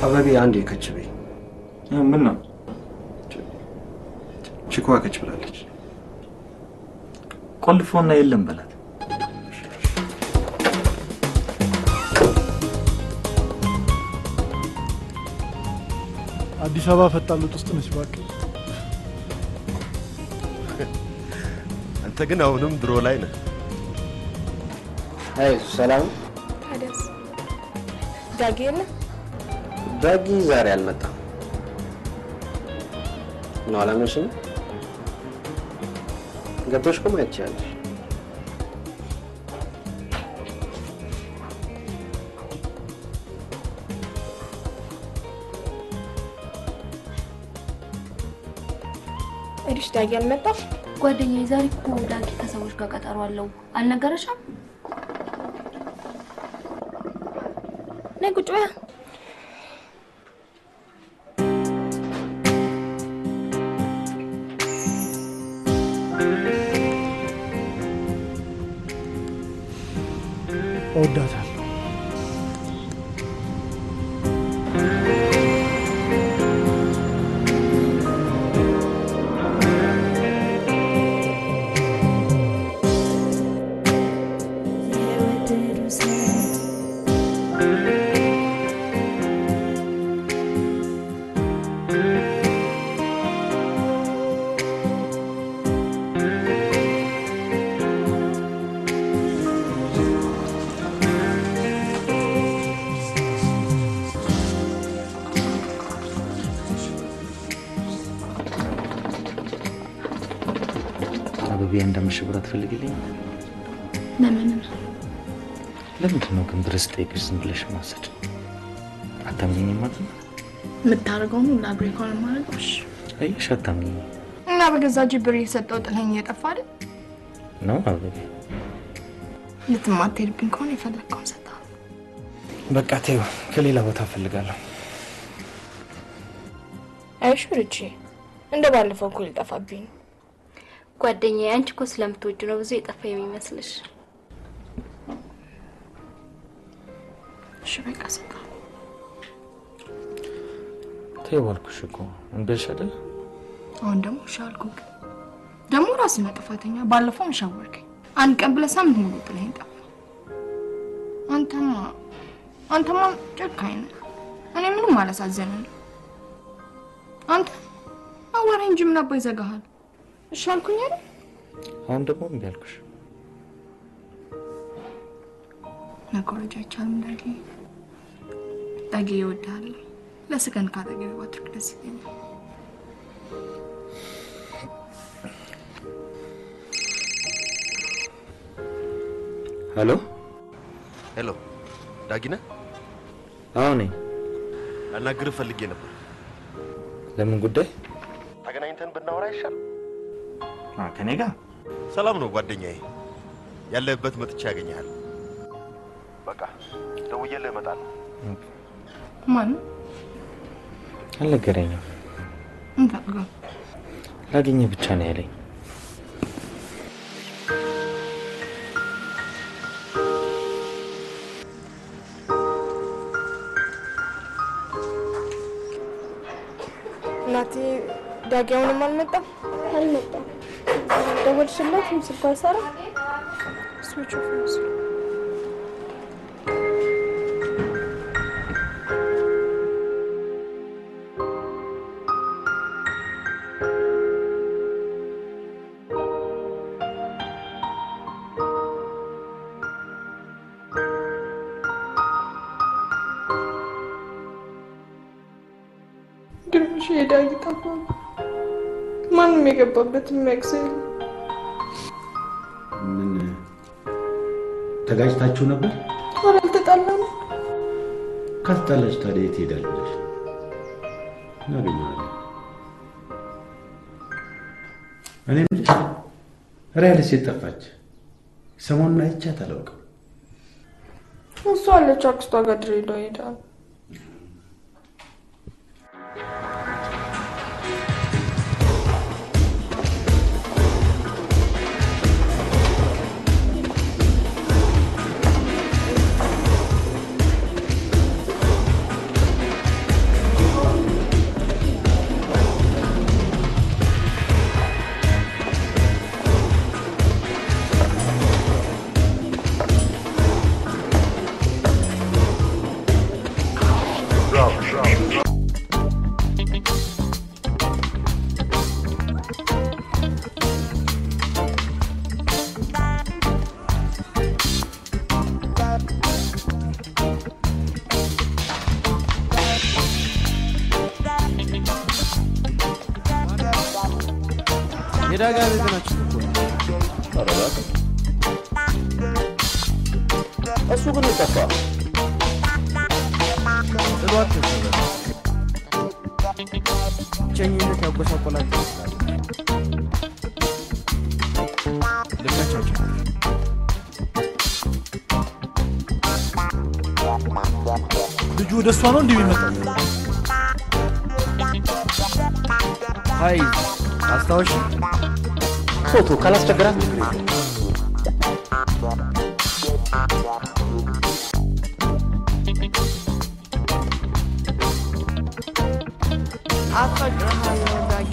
አበቢ አንዴ ከችበይ ምን ነው ችኳ ከች ብላለች ቆልፎና የለም በላት አዲስ አበባ ፈጣሉት ውስጥ ነች ባክ አንተ ግን አሁንም ድሮ ላይ ነህ አይ ሰላም ታዲያስ ዳጊ የለ ዳጊ ዛሬ አልመጣም ነው አላመሽም ገብተሽ ቆም አይቻለሽ እሪሽ ዳጊ አልመጣ ጓደኛዬ ዛሬ እኮ ዳጊ ከሰዎች ጋር ቀጠሮ አለው አልነገረሽም ነይ ቁጭ በይ እወዳታለሁ እንደምሽብራት ፈልግልኝ ለምን ነው ግን ድረስ ጠይቅሽ ዝም ብለሽ ማሰድ አታምኚኝም ማለት ነው ምታረገው ነው ላብሪኮን ማለትሽ አይሽ አታምኚኝ እና በገዛ ጅብር እየሰጠው ጥለኝ እየጠፋ አይደል ነው አበቤ ልትማተርብኝ ከሆነ የፈለከው ሰጣ በቃ ተይው ከሌላ ቦታ ፈልጋለሁ አይሽ ብርቺ እንደ ባለፈው እኮ ልጠፋብኝ ጓደኛዬ አንቺ እኮ ስለምትወጁ ነው ብዙ የጠፋ የሚመስልሽ እሺ በቃ ሰጣ ተይዋልኩሽ እኮ እንበልሽ አይደል አሁን ደግሞ ሻልኩ ደግሞ ራስ ነው ጥፋተኛ ባለፈው ሻወርከኝ አንድ ቀን ብለህ ሳምንት ሙሉ ጥለኸኝ ጠፋ አንተማ ጨካኝ ነህ እኔ ምንም አላሳዘነኝ አንተ አወራኝ እንጂ ምን አባይ ዘጋሃል እሺ አልኩኝ አይደል አሁን ደግሞ ምን ያልኩሽ ነኮረጃቻም ዳጊ ይወዳል ለሰከንድ ካጠገብ ባትርክ ደስ ይለኛል ሄሎ ዳጊ ነህ አዎ ነኝ አናግርህ ፈልጌ ነበር ለምን ጉዳይ ተገናኝተን ብናወራ ይሻላል ከኔ ጋር ሰላም ነው ጓደኛዬ ያለበት መጥቻ ያገኛል በቃ ደውዬልህ እመጣለሁ ማን አልነገረኝም እንታውቀው ላገኘ ብቻ ነው ያለኝ ናቲ ዳጊውን አልመጣም ደወልሽለት ስልኩ አይሰራ ስዊች ኦፍ ነው ግርምሽ ዳጊ ጠፋ ማንም የገባበት የሚያክሰል ምን ተጋጭታችሁ ነበር አልተጣላም ከተጣላች ታዲያ የት ሄዳለሽ እናገኛለን እኔ ምንሽ ራይልስ የጠፋች ሰሞኑን አይቻት አላውቅም እሷ አለች አክስቷ ጋር ድሬዳዋ ሄዳ የዳጋ ቤት ናችሁ እኮ አረዳ እሱ ግን ይጠፋ ጥሏት ተሰበረ ቸኝነት ያጎሳቆላችሁ ልካቸው ልጁ ወደሷ ነው እንደሚመጣው ሃይ አስታውሽ ፎቶ ካላስቸገራት አፈቅርሃለሁ ዳጊ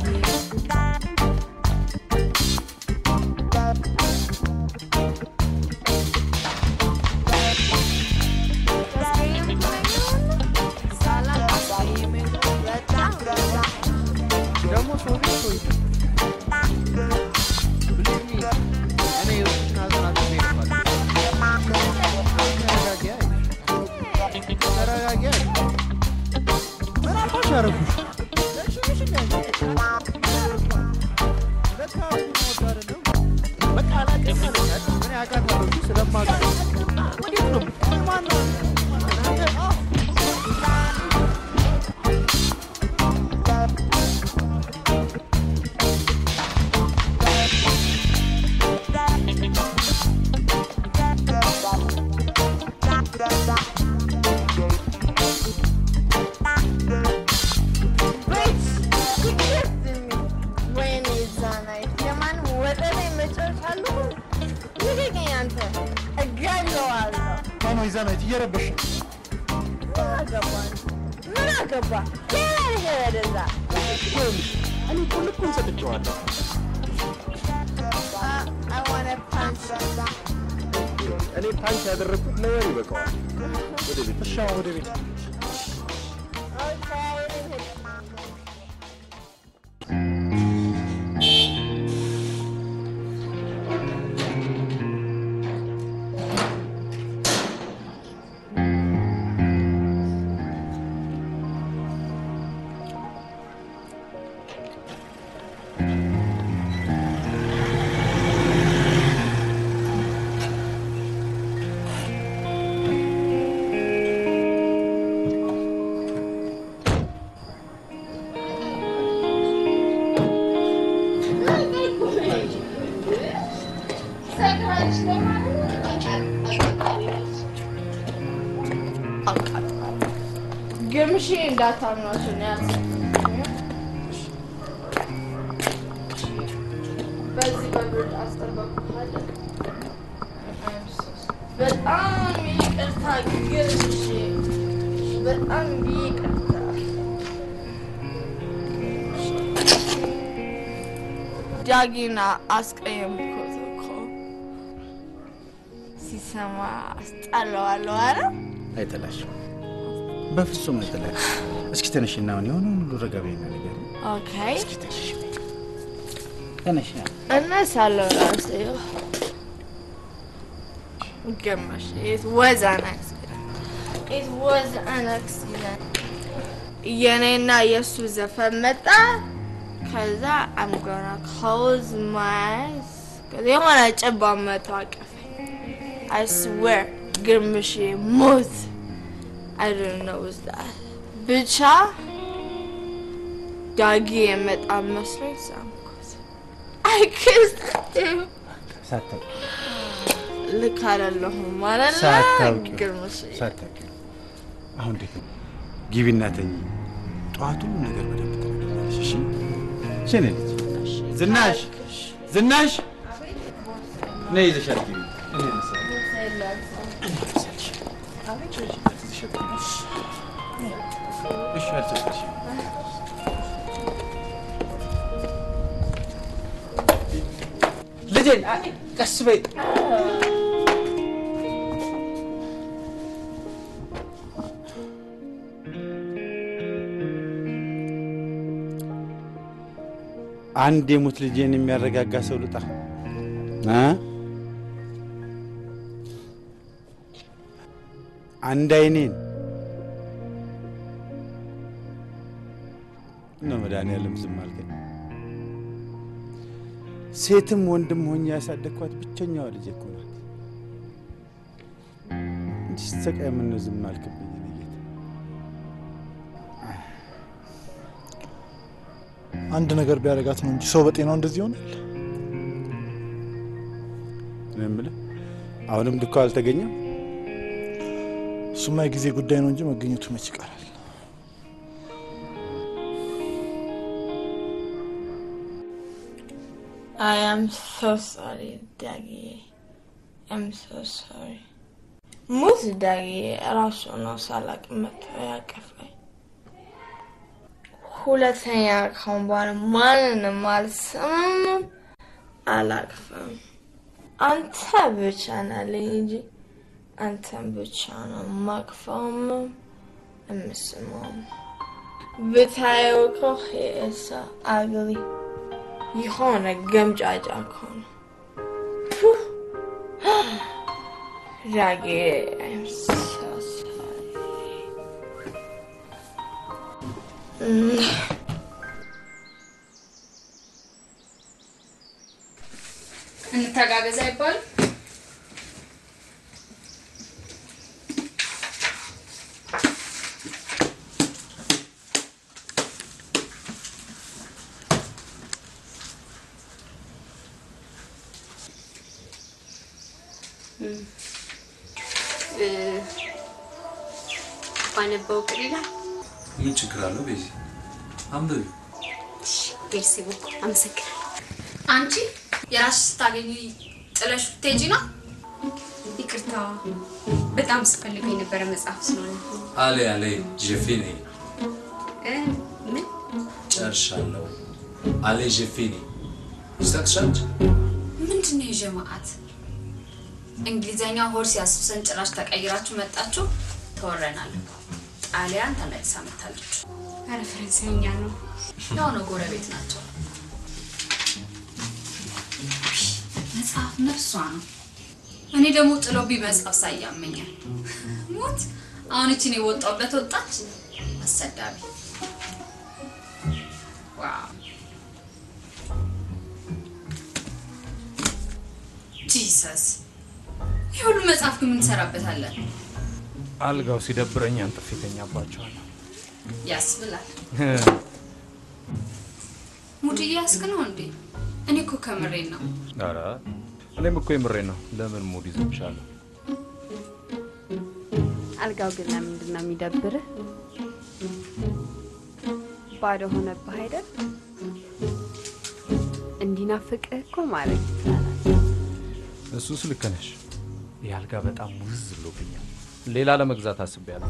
ግምሽ እንዳታምናችሁ ነው በዚህ በብርድ አስጠበቅኩት በጣም ይቅርታ ግምሽ በጣም ይቅርታ ዳጊና አስቀየምኩት እኮ ሲሰማ አስጣለዋለሁ አይደል አይተላሽም በፍጹም አይተላሽ እስኪ ተነሽና አሁን የሆነ ሁሉ ረጋቤና ነገር ኦኬ እስኪ ተነሽ እና ሳለው ራስዮ ገማሽ it was an accident የኔና የሱ ዘፈን መጣ ከዛ I'm gonna close my eyes ከዛ የሆነ ጨባ መጣ አቀፈኝ I swear ግምሽ ሞት I don't know what's that. ብቻ ዳጊ የመጣ መስሎኝ ሳምኩት I kissed him ሳታውቂ ልክ አይደለሁም ማለት ነው ግርምሽ ሳታውቂ አሁን ደግሞ ግቢና ተኝ ጧቱ ነገር በደንብ ተነግረሽ እሺ ሸነልጅ ዝናሽ ነይ ይዘሻል ግቢ እኔ መሰለኝ አቤት እሺ አልተሰሽ ልጄ ቀስ በይ አንድ የሙት ልጄን የሚያረጋጋ ሰው ልጣ አንድ አይኔን ነው መድኃኒዓለም ዝም አልከኝ ሴትም ወንድም ሆኜ ያሳደግኳት ብቸኛዋ ልጅ እኮ ናት። እንዲህ ስትሰቃይ ምን ነው ዝም አልክብኝ? አንድ ነገር ቢያደርጋት ነው እንጂ ሰው በጤናው እንደዚህ ይሆናል? እምልህ አሁንም ልኮ አልተገኘም? እሱማ የጊዜ ጉዳይ ነው እንጂ መገኘቱ መች ይቀራል? I am so sorry, Daddy. I'm so sorry. Most Daddy, ራሱ ነው ሳላቅ መጥቶ ያቀፈኝ። ሁለተኛ ካሁን በኋላ ማንንም አልሰማም አላቅፍም። አንተ ብቻ ነህ ልጅ እንጂ አንተን ብቻ ነው ማቅፈውም እምስማውም። ብታየው እኮ እሷ አግሊ የሆነ ገምጫጫ እኮ ነው። ዳጌ I'm so sorry. እንተጋገዝ አይባል? ባነበው ቅሪላ ምን ችግር አለው? ቤዚ አንብቢ። ሜርሲ ቦክ አመሰግናለሁ። አንቺ የራስሽ ስታገኙ ጥለሽ ትሄጂ ነው? ይቅርታ በጣም ስፈልገው የነበረ መጽሐፍ ስለሆነ አለ ጀፊኒ ምን ጨርሻለሁ። አለ ጀፊኒ ይስተክሻች ምንድነው የጀማዓት እንግሊዘኛ ሆርስ ያስሰን ጭራሽ ተቀይራችሁ መጣችሁ? ተወረናል። ጣሊያን ተመልሳ መጣለች። አረ ፈረንሳይኛ ነው። ነው ጎረቤት ናቸው። መጽሐፍ ነፍሷ ነው። እኔ ደግሞ ጥሎብኝ መጽሐፍ ሳያመኛል ሞት። አሁን እቺ ነው ወጣበት ወጣች አሰዳቢ። ዋው ጂሰስ ይሁሉ መጽሐፍ ምን ትሰራበታለህ? አልጋው ሲደብረኝ አንጥፊተኛባቸዋለሁ። ያስብላል። ሙዲያ ያስከነው እንዴ? እኔ እኮ ከምሬን ነው። ኧረ እኔም እኮ የምሬን ነው። ለምን ሙድ ይዘብሻል? አልጋው ግን ለምንድን ነው የሚደብርህ? ባዶ ሆነብህ አይደል? እንዲናፍቅህ እኮ ማለት ይቻላል። እሱስ ልክ ነሽ። ያልጋ በጣም ሙዝ ብሎብኛል። ሌላ ለመግዛት አስቤያለሁ።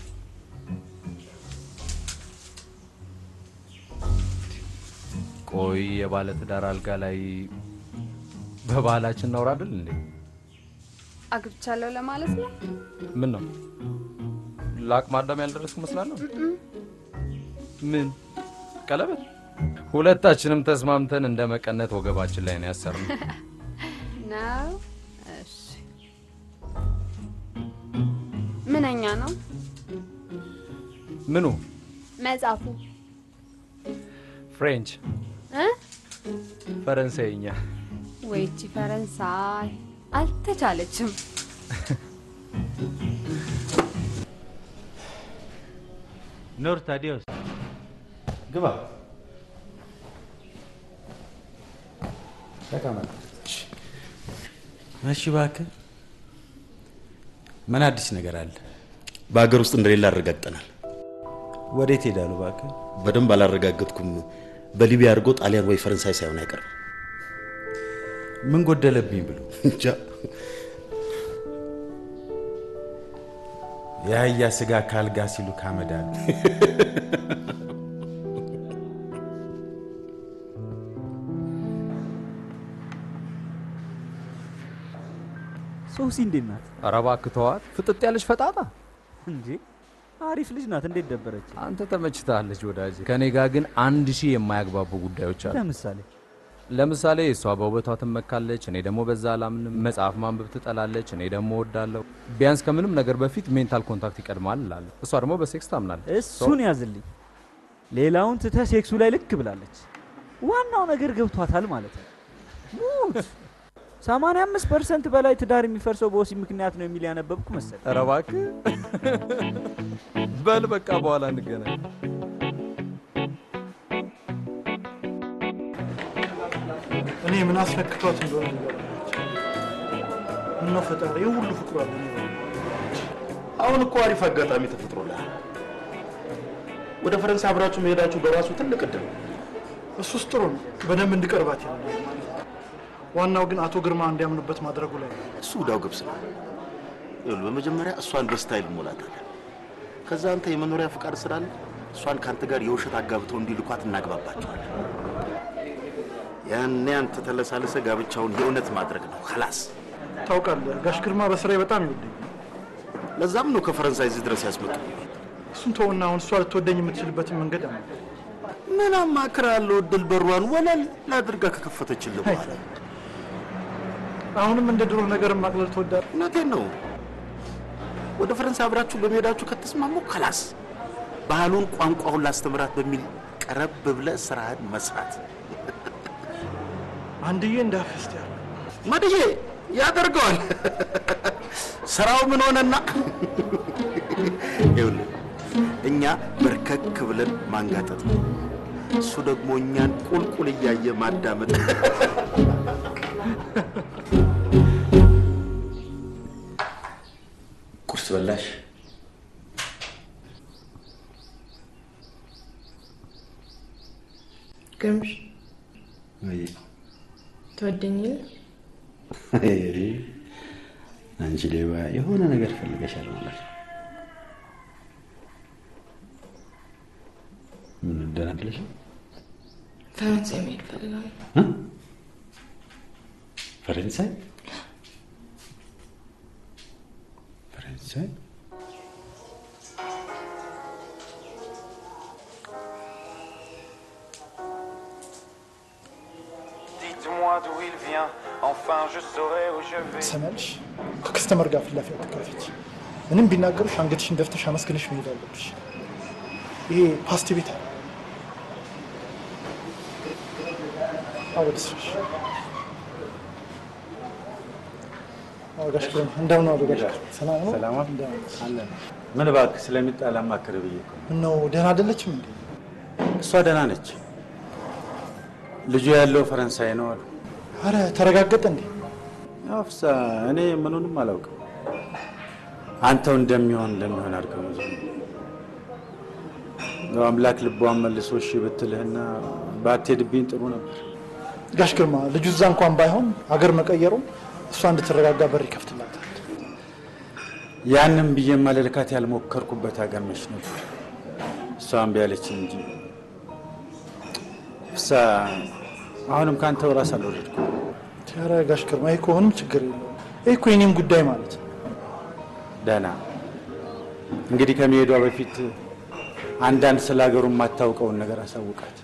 ቆይ የባለ ትዳር አልጋ ላይ በባህላችን ነው አይደል እንዴ? አግብቻለሁ ለማለት ነው? ምን ነው ለአቅመ አዳም ያልደረስኩ መስላለሁ? ምን ቀለበት? ሁለታችንም ተስማምተን እንደ መቀነት ወገባችን ላይ ነው ያሰርነው። ነው እሺ። ምንኛ ነው? ምኑ? መጽሐፉ ፍሬንች ፈረንሳይኛ። ወይቺ ፈረንሳይ አልተቻለችም። ኖር ታዲዮስ ግባ ተቀመጥ። እሺ እባክህ ምን አዲስ ነገር አለ? በአገር ውስጥ እንደሌላ አረጋግጠናል። ወዴት ሄዳሉ? እባክህ በደንብ አላረጋግጥኩም። በሊቢያ አድርጎ ጣሊያን ወይ ፈረንሳይ ሳይሆን አይቀርም። ምን ጎደለብኝ ብሎ እንጃ። የአህያ ስጋ ካልጋ ሲሉ ካመዳሉ። ሶሲ እንዴት ናት? ኧረ እባክህ ተዋት። ፍጥጥ ያለች ፈጣጣ እንዴ! አሪፍ ልጅ ናት። እንዴት ደበረች? አንተ ተመችታለች ወዳጄ። ከኔ ጋር ግን 1000 የማያግባቡ ጉዳዮች አሉ። ለምሳሌ እሷ በውበቷ ትመካለች፣ እኔ ደግሞ በዛ አላምንም። መጽሐፍ ማንበብ ትጠላለች፣ እኔ ደግሞ እወዳለሁ። ቢያንስ ከምንም ነገር በፊት ሜንታል ኮንታክት ይቀድማል እላለሁ። እሷ ደግሞ በሴክስ ታምናለች። እሱን ያዝልኝ። ሌላውን ትተህ ሴክሱ ላይ ልክ ብላለች። ዋናው ነገር ገብቷታል ማለት ነው። 85% በላይ ትዳር የሚፈርሰው በወሲብ ምክንያት ነው የሚል ያነበብኩ መሰለኝ። ኧረ እባክህ በል በቃ በኋላ እንገናኝ። እኔ ምን አስነክቷት እንደሆነ ምን ፈጣሪ ሁሉ ፍቅሩ አለ። አሁን እኮ አሪፍ አጋጣሚ ተፈጥሮላል። ወደ ፈረንሳይ አብራችሁ መሄዳችሁ በራሱ ትልቅ እድል ነው። እሱስ ጥሩ ነው፣ በደንብ እንድቀርባት ይላል። ዋናው ግን አቶ ግርማ እንዲያምኑበት ማድረጉ ላይ እሱ ዳው ግብስ ነው። ይኸውልህ በመጀመሪያ እሷን በስታይል ሞላታለን። ከዛ አንተ የመኖሪያ ፍቃድ ስላለ እሷን ካንተ ጋር የውሸት አጋብተው እንዲልኳት እናግባባቸዋለን። ያኔ አንተ ተለሳለሰ ጋብቻውን የእውነት ማድረግ ነው። خلاص ታውቃለህ፣ ጋሽ ግርማ በስራዬ በጣም ይወደኝ። ለዛም ነው ከፈረንሳይ እዚህ ድረስ ያስመጡ። እሱን ተውና አሁን እሷ ልትወደኝ የምትችልበትን መንገድ አለ። ምን አማክራለሁ? እድል በሯን ወለል ላድርጋ ከከፈተችልህ በኋላ አሁንም እንደ ድሮ ነገር ማቅለል ተወዳለህ? እውነቴን ነው። ወደ ፈረንሳይ አብራችሁ በመሄዳችሁ ከተስማሙ خلاص ባህሉን ቋንቋውን ላስተምራት በሚል ቀረብ ብለህ ስራህን መስራት። አንድዬ እንዳፈስት ያለ ማድዬ ያደርገዋል። ስራው ምን ሆነና ይኸውልህ እኛ በርከክ ብለን ማንጋጠጥ ነው፣ እሱ ደግሞ እኛን ቁልቁል እያየ ማዳመጥ። ቁርስ በላሽ? ግርምሽ ወይ ተወደኝል? አንቺ ሌባ የሆነ ነገር ፈልገሻል ማለት ነው። ምን እንደናለሽ? ፈረንሳይ መሄድ ፈልጋለሁ። ፈረንሳይ? ፈረንሳይ? Dites-moi d'où il vient, enfin je saurai où je vais. ሰማልሽ ከከስተመር ጋር ፍላፊ አትካፈች። ምንም ቢናገሩሽ አንገትሽን ደፍተሽ አመስግነሽ መሄድ አለብሽ። ይሄ ፓስቲ ቤት አለ። አወድስሽ አወጋሽ እንደምን ነው አወጋሽ? ሰላም ነው? ሰላም አለ። ምን እባክህ ስለሚጣላ ማከረ ብዬ ነው። ደህና አይደለችም እንዴ? እሷ ደህና ነች። ልጁ ያለው ፈረንሳይ ነው አሉ። አረ ተረጋገጠ እንዴ? አፍሳ እኔ ምኑንም አላውቅም። አንተው እንደሚሆን አድርገው ነው አምላክ ልቧን መልሶ እሺ ብትልህና ባትሄድብኝ ጥሩ ነበር። ጋሽ ግርማ ልጁ እዛ እንኳን ባይሆን አገር መቀየሩ እሷ እንድትረጋጋ በር ይከፍትላታል። ያንን ብዬ ማለልካት ያልሞከርኩበት አገር መች ነበር። እሷም ቢያለች እንጂ እሷ አሁንም ካንተው ራስ አልወደድኩ። ጋሽ ግርማ ይሄ ከሆነ ችግር የለውም። ይሄ እኮ የኔም ጉዳይ ማለት ነው። ደህና እንግዲህ ከመሄዷ በፊት አንዳንድ ስለ ሀገሩ የማታውቀውን ነገር አሳውቃት።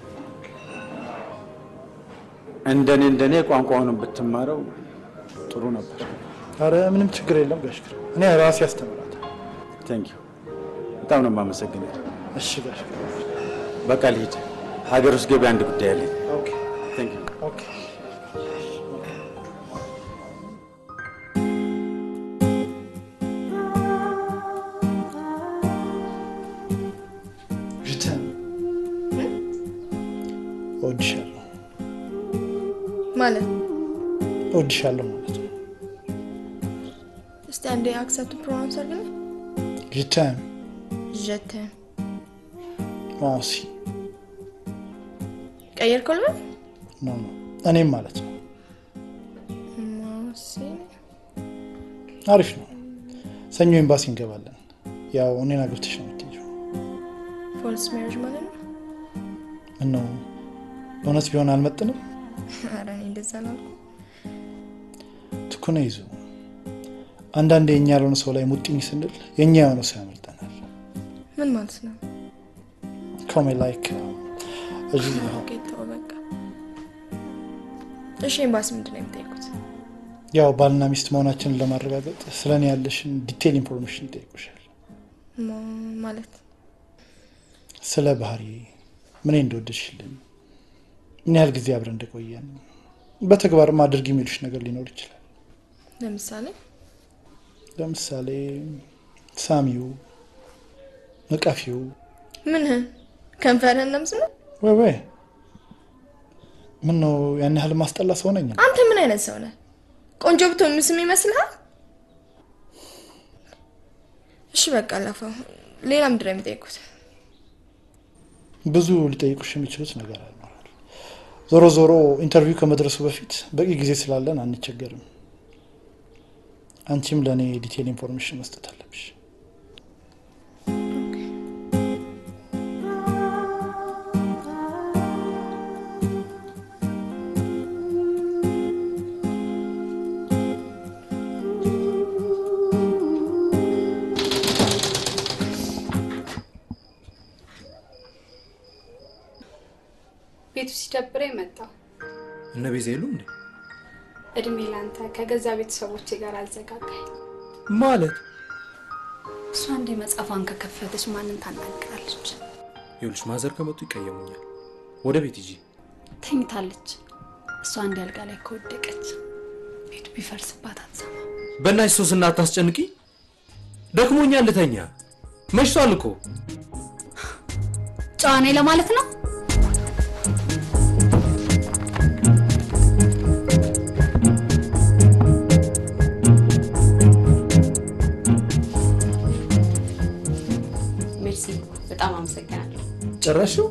እንደኔ ቋንቋውን ብትማረው ጥሩ ነበር። አረ ምንም ችግር የለም ጋሽ ግርማ፣ እኔ ራሴ ያስተምራታለሁ። ቴንክ ዩ በጣም ነው የማመሰግነው። እሺ ጋሽ ግርማ በቃ ልሂድ። ሀገር ውስጥ ገቢ አንድ ጉዳይ አለኝ። ኦኬ ቴንክ ዩ ኦኬ። እወድሻለሁ ማለት እወድሻለሁ ማለት ነው። እስቲ አንዴ አክሰፕት ፕሮናንስ አድርገኝ። ጅታም ጀተም ማሲ ቀየርከው? ኖ እኔም ማለት ነው። ማሲ አሪፍ ነው። ሰኞ ኤምባሲ እንገባለን። ያው እኔና ገብተሽ ነው የምትሄጂው። ፎልስ ሜሪጅ ማለት ነው። ምነው በእውነት ቢሆን አልመጥንም? ኧረ እኔ እንደዛ አላልኩም። ትኩነ ይዞ አንዳንዴ የኛ ያልሆነ ሰው ላይ ሙጥኝ ስንል የኛ የሆነ ሰው ያመልጠናል። ምን ማለት ነው? ኮሜ ላይክ እዚህ ነው። ኦኬ ተው በቃ። እሺ ኤምባሲ ምንድን ነው የሚጠይቁት? ያው ባልና ሚስት መሆናችንን ለማረጋገጥ ስለኔ ያለሽን ዲቴል ኢንፎርሜሽን ይጠይቁሻል። ማለት ስለ ባህሪ ምን እንደወደድሽልኝ፣ ምን ያህል ጊዜ አብረን እንደቆየን፣ በተግባር ማድረግ የሚልሽ ነገር ሊኖር ይችላል። ለምሳሌ ሳሚው መቃፊው ምን ከንፈርህን ለምስል ወይ ምን ነው ያን ያህል ማስጠላ ሰው ነኝ? አንተ ምን አይነት ሰው ነህ? ቆንጆ ብትሆን ምስም ይመስልሃል? እሺ በቃ አለፈው። ሌላ ምንድን ነው የሚጠይቁት? ብዙ ሊጠይቁሽ የሚችሉት ነገር አለ። ዞሮ ዞሮ ኢንተርቪው ከመድረሱ በፊት በቂ ጊዜ ስላለን አንቸገርም። አንቺም ለኔ ዲቴል ኢንፎርሜሽን መስጠት አለብሽ። ቤቱ ሲደብረኝ መጣሁ። እነ ቤዛ የሉም እንዴ? እድሜ ላንተ ከገዛ ቤተሰቦቼ ጋር አልዘጋጋኝ ማለት እሷ እንደ መጽሐፏን ከከፈተች ማንን ታናግራለች? ይኸውልሽ ማዘር ከመጡ ይቀየሙኛል። ወደ ቤት ሂጂ። ተኝታለች። እሷ እንደ አልጋ ላይ ከወደቀች ቤቱ ቢፈርስባት አትሰማ። በእናትሽ ሶስና አታስጨንቂ። ደክሞኛል ልተኛ። መሽቷል እኮ። ጫኔ ለማለት ነው። በጣም አመሰግናለሁ። ጨረሽው?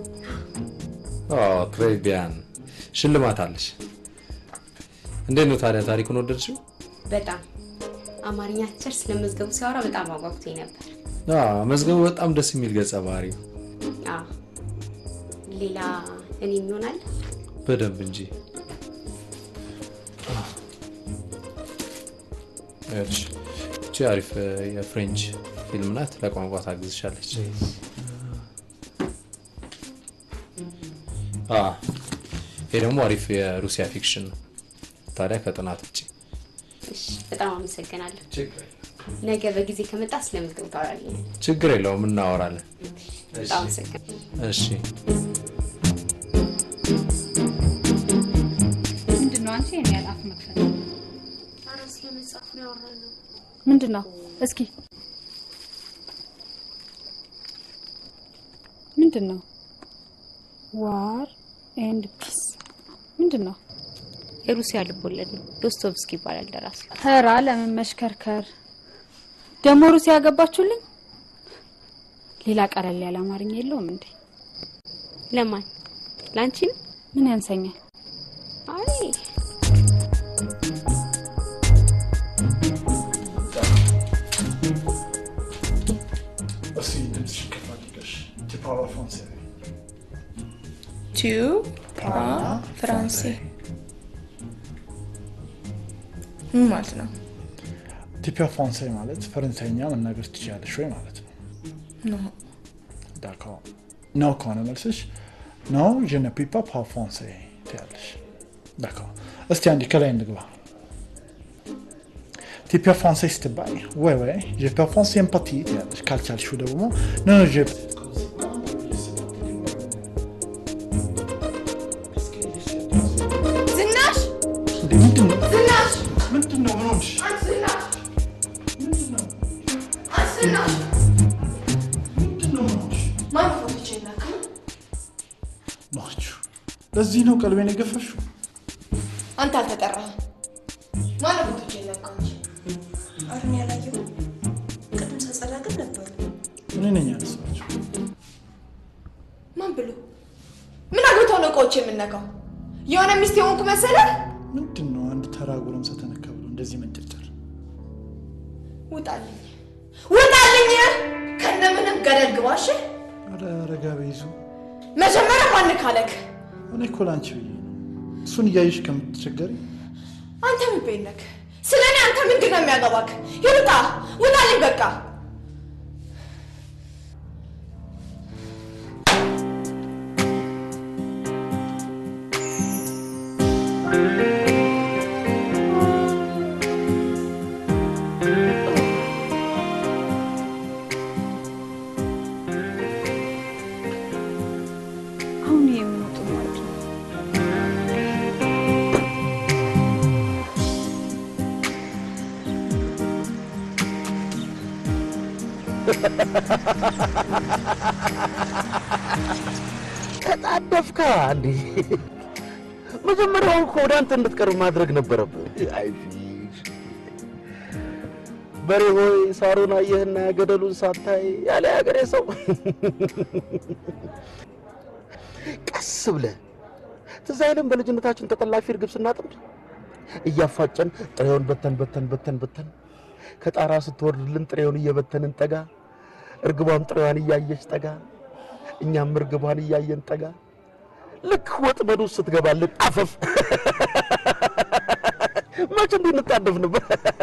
ትሬ ቢያን ሽልማት አለሽ። እንዴት ነው ታዲያ ታሪኩን ወደድሽው? በጣም አማርኛ ቲቸር ስለመዝገቡ ሲያወራ በጣም አጓጉቶኝ ነበር። መዝገቡ በጣም ደስ የሚል ገጸ ባህሪ ነው። ሌላ እኔ ይሆናል በደንብ እንጂ። እቺ አሪፍ የፍሬንች ፊልም ናት። ለቋንቋ ታግዝሻለች። ይሄ ደግሞ አሪፍ የሩሲያ ፊክሽን ነው። ታዲያ ከጥናት ውጪ። እሺ በጣም አመሰግናለሁ። ነገ በጊዜ ከመጣ ስለምትገቡ ታወራለህ። ችግር የለውም እናወራለን። በጣም አመሰግናለሁ። እሺ ምንድነው አንቺ የኔ ያላፍ መክፈት? ኧረ ስለመጻፍ ነው ያወራነው። ምንድነው? እስኪ ምንድነው? ዋር ኤንድ ፒስ ምንድነው? የሩሲያ ልቦለድ ነው። ዶስቶቭስኪ ይባላል ደራሲ። ተራ ለምን መሽከርከር ደግሞ ሩሲያ ያገባችሁልኝ? ሌላ ቀለል ያለ አማርኛ የለውም እንዴ? ለማን? ላንቺ ምን ያንሰኛል? አይ Tu parles français. ማለት ነው። ኢትዮጵያ ፍራንሳይ ማለት ፈረንሳይኛ መናገር ትችላለሽ ወይ ማለት ነው? ነው። ዳካው ነው ከሆነ መልስሽ ነው je ne puis pas parler français ትያለሽ። ዳካው እስቲ አንዴ ከላይ እንግባ። ኢትዮጵያ ፍራንሳይ ስትባይ ወይ je parle français un petit ትያለሽ። ካልቻልሽው ደግሞ non je ለዚህ ነው ቀልቤን የገፈሽው። አንተ አልተጠራህም። ማን ነው ትችላልከው? አርሚ ያላየው ቅድም ሰጸዳግን ነበር። ምን ነኝ ያነሳችሁ? ማን ብሎ ምን አግብቶ ነው ቆጭ የምነካው? የሆነ ሚስት የሆንኩ መሰለህ? ምንድነው አንድ ተራ ጎረምሳ ተነካ ብሎ እንደዚህ መንጨርጨር? ውጣልኝ ከነምንም ገደል ግባሽ። ረጋ በይዙ። መጀመሪያ ማን ካለክ? እኔ እኮ ላንቺ ብዬ ነው። እሱን እያየሽ ከምትቸገሪ አንተ ምን በይነክ? ስለኔ አንተ ምንድን ነው የሚያገባክ? ውጣልኝ በቃ። ተጣደፍካ እንዴ? መጀመሪያውን እኮ ወደ አንተ እንድትቀርብ ማድረግ ነበረብህ። አይ በሬ ሆይ ሳሩን አየህና ገደሉን ሳታይ ያለ ያገሬ ሰው ቀስ ብለህ ትዝ አይልም በልጅነታችን ተጠላፊ እርግብ ስናጥምድ እያፋጨን ጥሬውን በተን ከጣራ ስትወርድልን ጥሬውን እየበተንን ጠጋ እርግቧም ጥሬዋን እያየች ጠጋ እኛም እርግቧን እያየን ጠጋ ልክ ወጥመዱ ስትገባልን አፈፍ መቼ እንድንጣደፍ ነበር።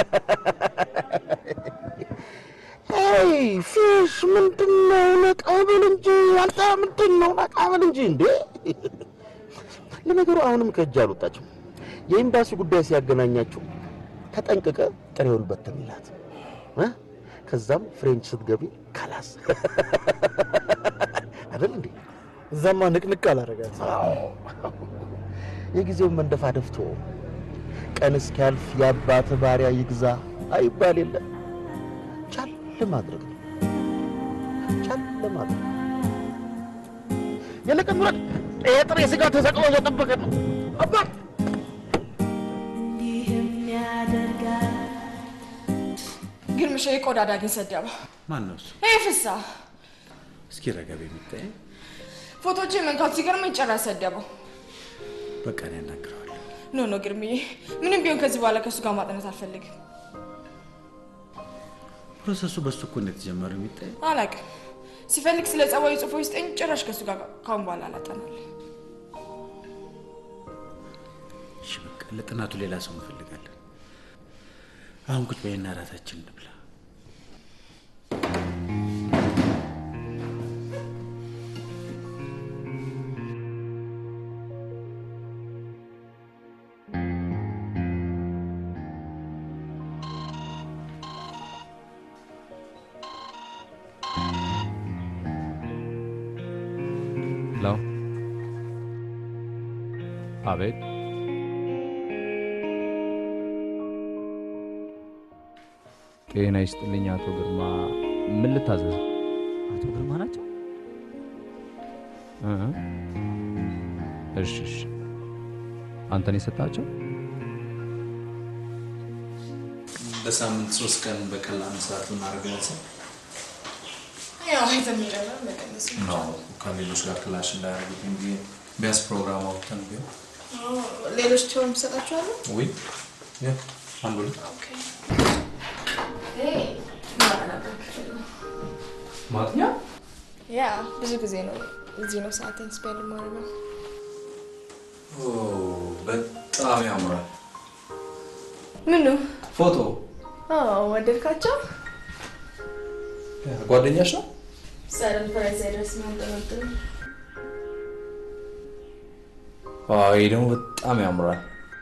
አይ ፊሽ ምንድነው ነቃበል እንጂ አንተ ምንድነው ነቃበል እንጂ እንዴ? ለነገሩ አሁንም ከእጅ አልወጣችም። የኤምባሲ ጉዳይ ሲያገናኛችሁ ተጠንቀቀ ጥሬውን በተን ይላት ከዛም ፍሬንች ስትገቢ ካላስ አይደል እንዴ? እዛማ ንቅንቅ አላረጋት። የጊዜው መንደፋ ደፍቶ ቀን እስኪያልፍ ያባት ባሪያ ይግዛ አይባል የለ። ቻል ለማድረግ የለቀን ወጥ ጥሬ ስጋ ተሰቅሎ እየጠበቀ ነው አባት ይህም ያደርጋል። ግን ምሽ ቆዳዳ ግን ሰደባ ማን ነው እሱ? ፍሳ እስኪ ረጋቤ የሚታይ ፎቶቼ መንካት ሲገርመኝ ጨራሽ ሰደበው። በቃ ነው ያናግረዋል። ኖ ግርምዬ ምንም ቢሆን ከዚህ በኋላ ከሱ ጋር ማጥናት አልፈልግም። ፕሮሰሱ በሱ እኮ ነው የተጀመረው የሚታይ አላውቅም። ሲፈልግ ስለ ጸባዩ ጽፎ ይስጠኝ። ጭራሽ ከሱ ጋር ካሁን በኋላ አላጠናለሁ። እሺ በቃ ለጥናቱ ሌላ ሰው እንፈልጋለን። አሁን ቁጭ በይና ራታችን እንብላ። አቤት ጤና ይስጥልኝ አቶ ግርማ ምን ልታዘዝ? አቶ ግርማ ናቸው? እሺ አንተን የሰጣቸው? በሳምንት 3 ቀን በቀላል መስራት እናደርጋለን። ያው አይተምራለ መቀነስ ነው ከሌሎች ጋር ክላሽ እንዳያደርጉት እንጂ ቢያንስ ፕሮግራም አውጥተን ቢሆን ሌሎች ቲዩም ሰጣቸዋለሁ ወይ ያ አንዱ ኦኬ ማጥኛ ያ ብዙ ጊዜ ነው እዚህ ነው ሰዓትን ስፔንድ ማድረግ። በጣም ያምራል። ምኑ ፎቶ ወደድካቸው? ጓደኛሽ ነው? ሰረን ፕሬዘንስ ማንጠለጥል ይሄ ደግሞ በጣም ያምራል።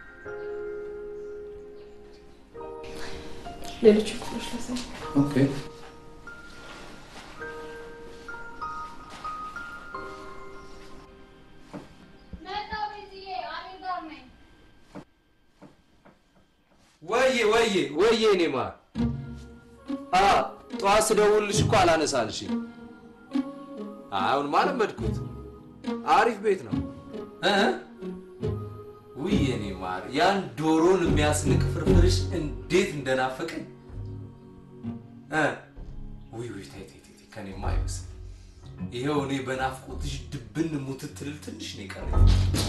ሌሎች ክፍሎች ላይ ኦኬ ወይዬ እኔ ማር ጠዋት ስደውልልሽ እኮ አላነሳልሽ። አሁን ማለት መድኩት አሪፍ ቤት ነው። ውይ እኔ ማር ያን ዶሮን የሚያስንቅ ፍርፍርሽ እንዴት እንደናፈቀኝ። ውይ ታይ ከኔማ አይመስል። ይሄው እኔ በናፍቆትሽ ድብን ሙትትል ትንሽ ነው የቀረኝ።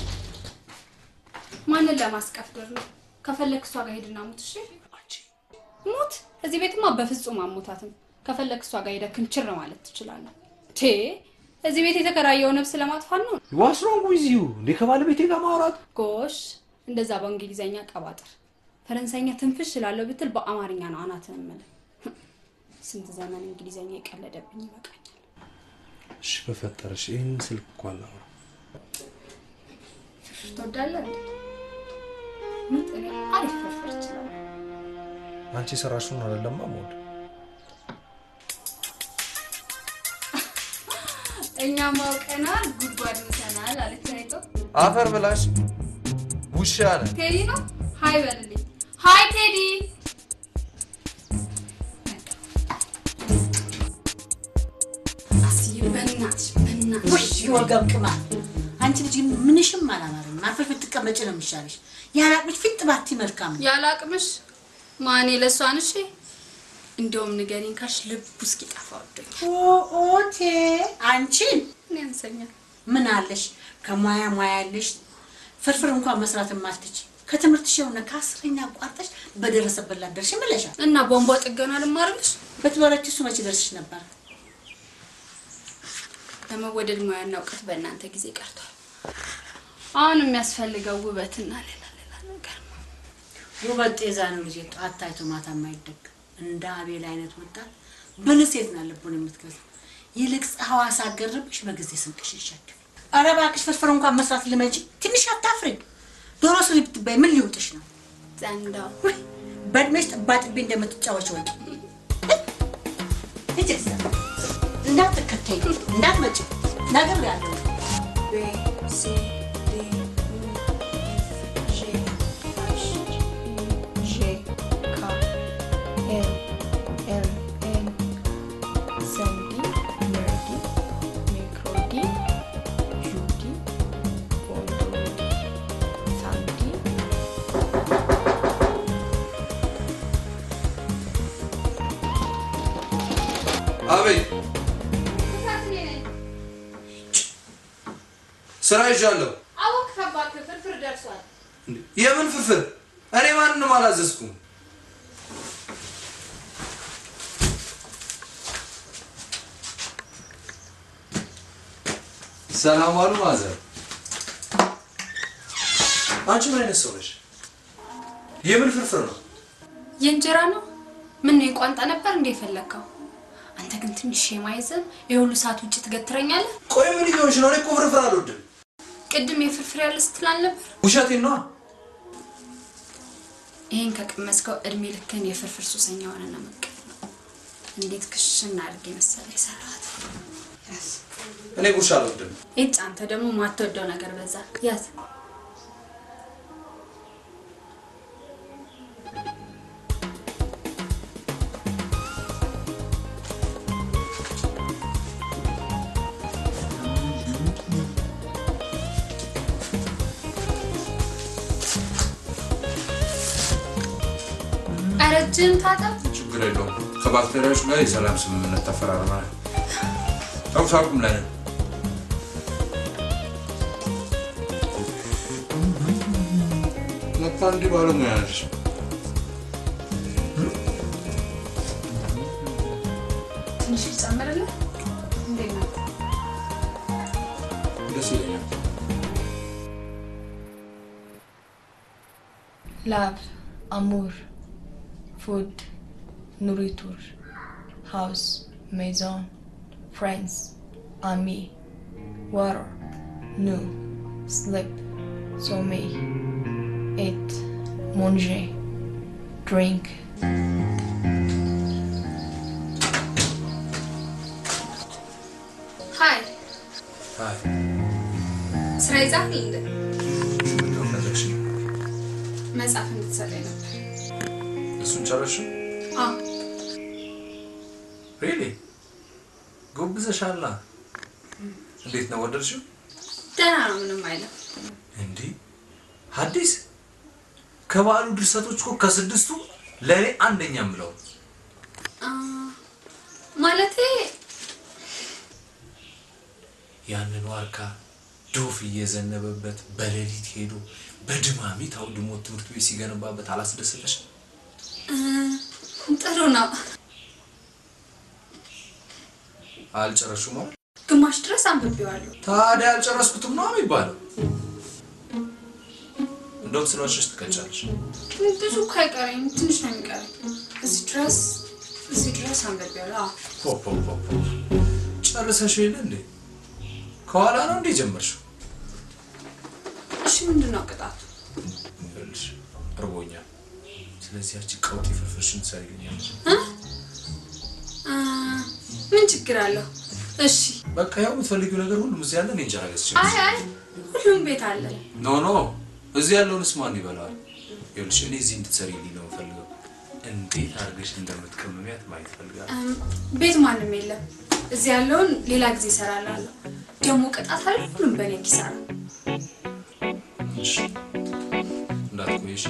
ማንን ለማስቀፍደር ነው? ከፈለክ እሷ ጋር ሄድና ሙት። እሺ ሙት። እዚህ ቤትማ በፍጹም አሞታትም። ከፈለክ እሷ ጋር ሄደህ ክንችር ማለት ትችላለህ። እዚህ ቤት የተከራየው ነፍስ ለማጥፋት ነው። What's wrong with you? ለከባለቤቴ ጋር ማውራት ጎሽ፣ እንደዛ በእንግሊዘኛ ቀባጥር። ፈረንሳይኛ ትንፍሽ ስላለው ብትል በአማርኛ ነው አናትን ማለት። ስንት ዘመን እንግሊዘኛ ይቀለደብኝ ይበቃኛል። እሺ በፈጠረሽ ይሄን ስልክ እኮ አላወራ። ትወዳለህ? ምጥኔ አሪፍ ፍርፍር ይችላል። አንቺ ሰራሽውን አይደለም ማሞድ እኛ ማውቀናል ጉድጓድ ምሰናል አለች አይቶ አፈር ብላሽ ውሻ ነህ። ቴዲ ነው ሃይ በልልኝ። ሃይ ቴዲ። ወርገምቅማ አንቺ ልጅ ምንሽም አላማረም ማፈፍ ትቀመጭ ነው የሚሻልሽ ያላቅምሽ ፊት ባቲ መልካም ያላቅምሽ ማኔ ለሷን እሺ እንደውም ንገሪን ካሽ ልቡስ ቂጣፋው ደኝ ኦቴ አንቺን ምን ያንሰኛል ምን አለሽ ከማያ ያለሽ ፍርፍር እንኳን መስራት ማትች ከትምርትሽ የሆነ ከአስረኛ ቋርጠሽ በደረሰበት ላደርሽ ምለሻል እና ቦምቦ ጥገና ልማርልሽ በትበረች እሱ መች ደርስሽ ነበር ለመወደድ ሙያና እውቀት በእናንተ ጊዜ ቀርቷል አሁን የሚያስፈልገው ውበትና ሌላ ነገር ውበት ጤዛ ነው ልጅ አታይቶ ማታ ማይደግ እንደ አቤል አይነት ወጣት በለሴት ነው ልቡን የምትገዛ ይልቅ ሐዋሳ ገርብሽ በጊዜ ስንቅሽ ይሻድ አረባክሽ ፍርፍር እንኳን መስራት ለመጂ ትንሽ አታፍሪ ዶሮ ስሪብት በምን ሊውጥሽ ነው ዘንዳው በድመሽ ጥባጥቤ እንደምትጫወች ወጥ እጅስ እንዳትከተይ እንዳትመጪ ነገር ያለው B C D E F G H I J K L M N Sandy Nerdy Micrody Judy Bondody Sandy አቤት ስራ ይዣለሁ አወቅ ከባክ ፍርፍር ደርሷል የምን ፍርፍር እኔ ማንንም አላዘዝኩም ሰላም አሉ ማዘር አንቺ ምን አይነት ሰው ነሽ የምን ፍርፍር ነው የእንጀራ ነው ምን ነው የቋንጣ ነበር እንደ ፈለከው አንተ ግን ትንሽ የማይዘን የሁሉ ሰዓት ውጪ ትገትረኛለህ ቆይ ምን ይሆንሽ ነው እኔ እኮ ፍርፍር አልወድም ቅድም የፍርፍር ያለ ስትላል ነበር ውሸቴን ነው ይሄን ከቀመስከው እድሜ ልክን የፍርፍር ሱሰኛ ሆነና መቀ እንዴት ክሽና አድርጌ መሰለ ይሰራት እኔ ጉርሻ አልወድም እጭ አንተ ደግሞ ማትወደው ነገር በዛ ያዝ አረጅም ታጣ ችግር የለውም ከባክቴሪያዎች ጋር የሰላም ስምምነት ተፈራርመናል ታውሳኩም ላይ ለካንዲ ባለሙያ ነሽ ትንሽ ጨምርልህ እንዴት ነው ደስ ይለኛል Love, amour, food, nourriture, house, maison, friends, amis, water, nous, sleep, sommeil, eat, manger, drink. Hi. Hi. ስራይዛህ እንደ እንደው ነዘክሽ መጽሐፍ እንድትሰጠኝ ነበር እሱን ጨረሽ አዎ really ጎብዘሻላ እንዴት ነው ወደድሽው ደህና ነው ምንም አይልም እንዴ ሐዲስ ከባሉ ድርሰቶች እኮ ከስድስቱ ለኔ አንደኛ ምለው ማለቴ ያንን ዋርካ ዶፍ እየዘነበበት በሌሊት ሄዶ በድማሚ ታውድሞ ትምህርት ቤት ሲገነባበት አላስደሰተሽ ጥሩ ነው አልጨረሹም ግማሽ ድረስ አንብቤዋለሁ ታዲያ አልጨረስኩትም ነው የሚባለው እንደውም ስለወሽሽ ትቀጫለሽ ብዙ ካይቀረኝ ትንሽ ነው የሚቀረኝ እዚህ ድረስ አንብቤዋለሁ ፖፖ ጨርሰሽ የለ እንዴ ከኋላ ነው እንዴ ጀመርሽው እሺ ምንድነው ቅጣቱ ይልሽ እርቦኛል ስለዚህ ያቺ ቀውጢ ፍርፍርሽን ትሰሪልኛለሽ ምን ችግር አለው እሺ በቃ ያው የምትፈልጊው ነገር ሁሉ እዚህ ያለ እንጀራ ገዝቼ አይ ሁሉም ቤት አለ ኖ እዚህ ያለውንስ ማን ይበላል ይልሽ እኔ እዚህ እንድትሰሪልኝ ነው ፈልገው እንዴት አድርገሽ እንደምትቀመሚያት ማየት ፈልጋለሁ ቤት ማንም የለም እዚህ ያለውን ሌላ ጊዜ እሰራላለሁ ደሞ ቅጣት አይደል ሁሉም በኔ ኪሳራ እሺ እንዳትቆይሽ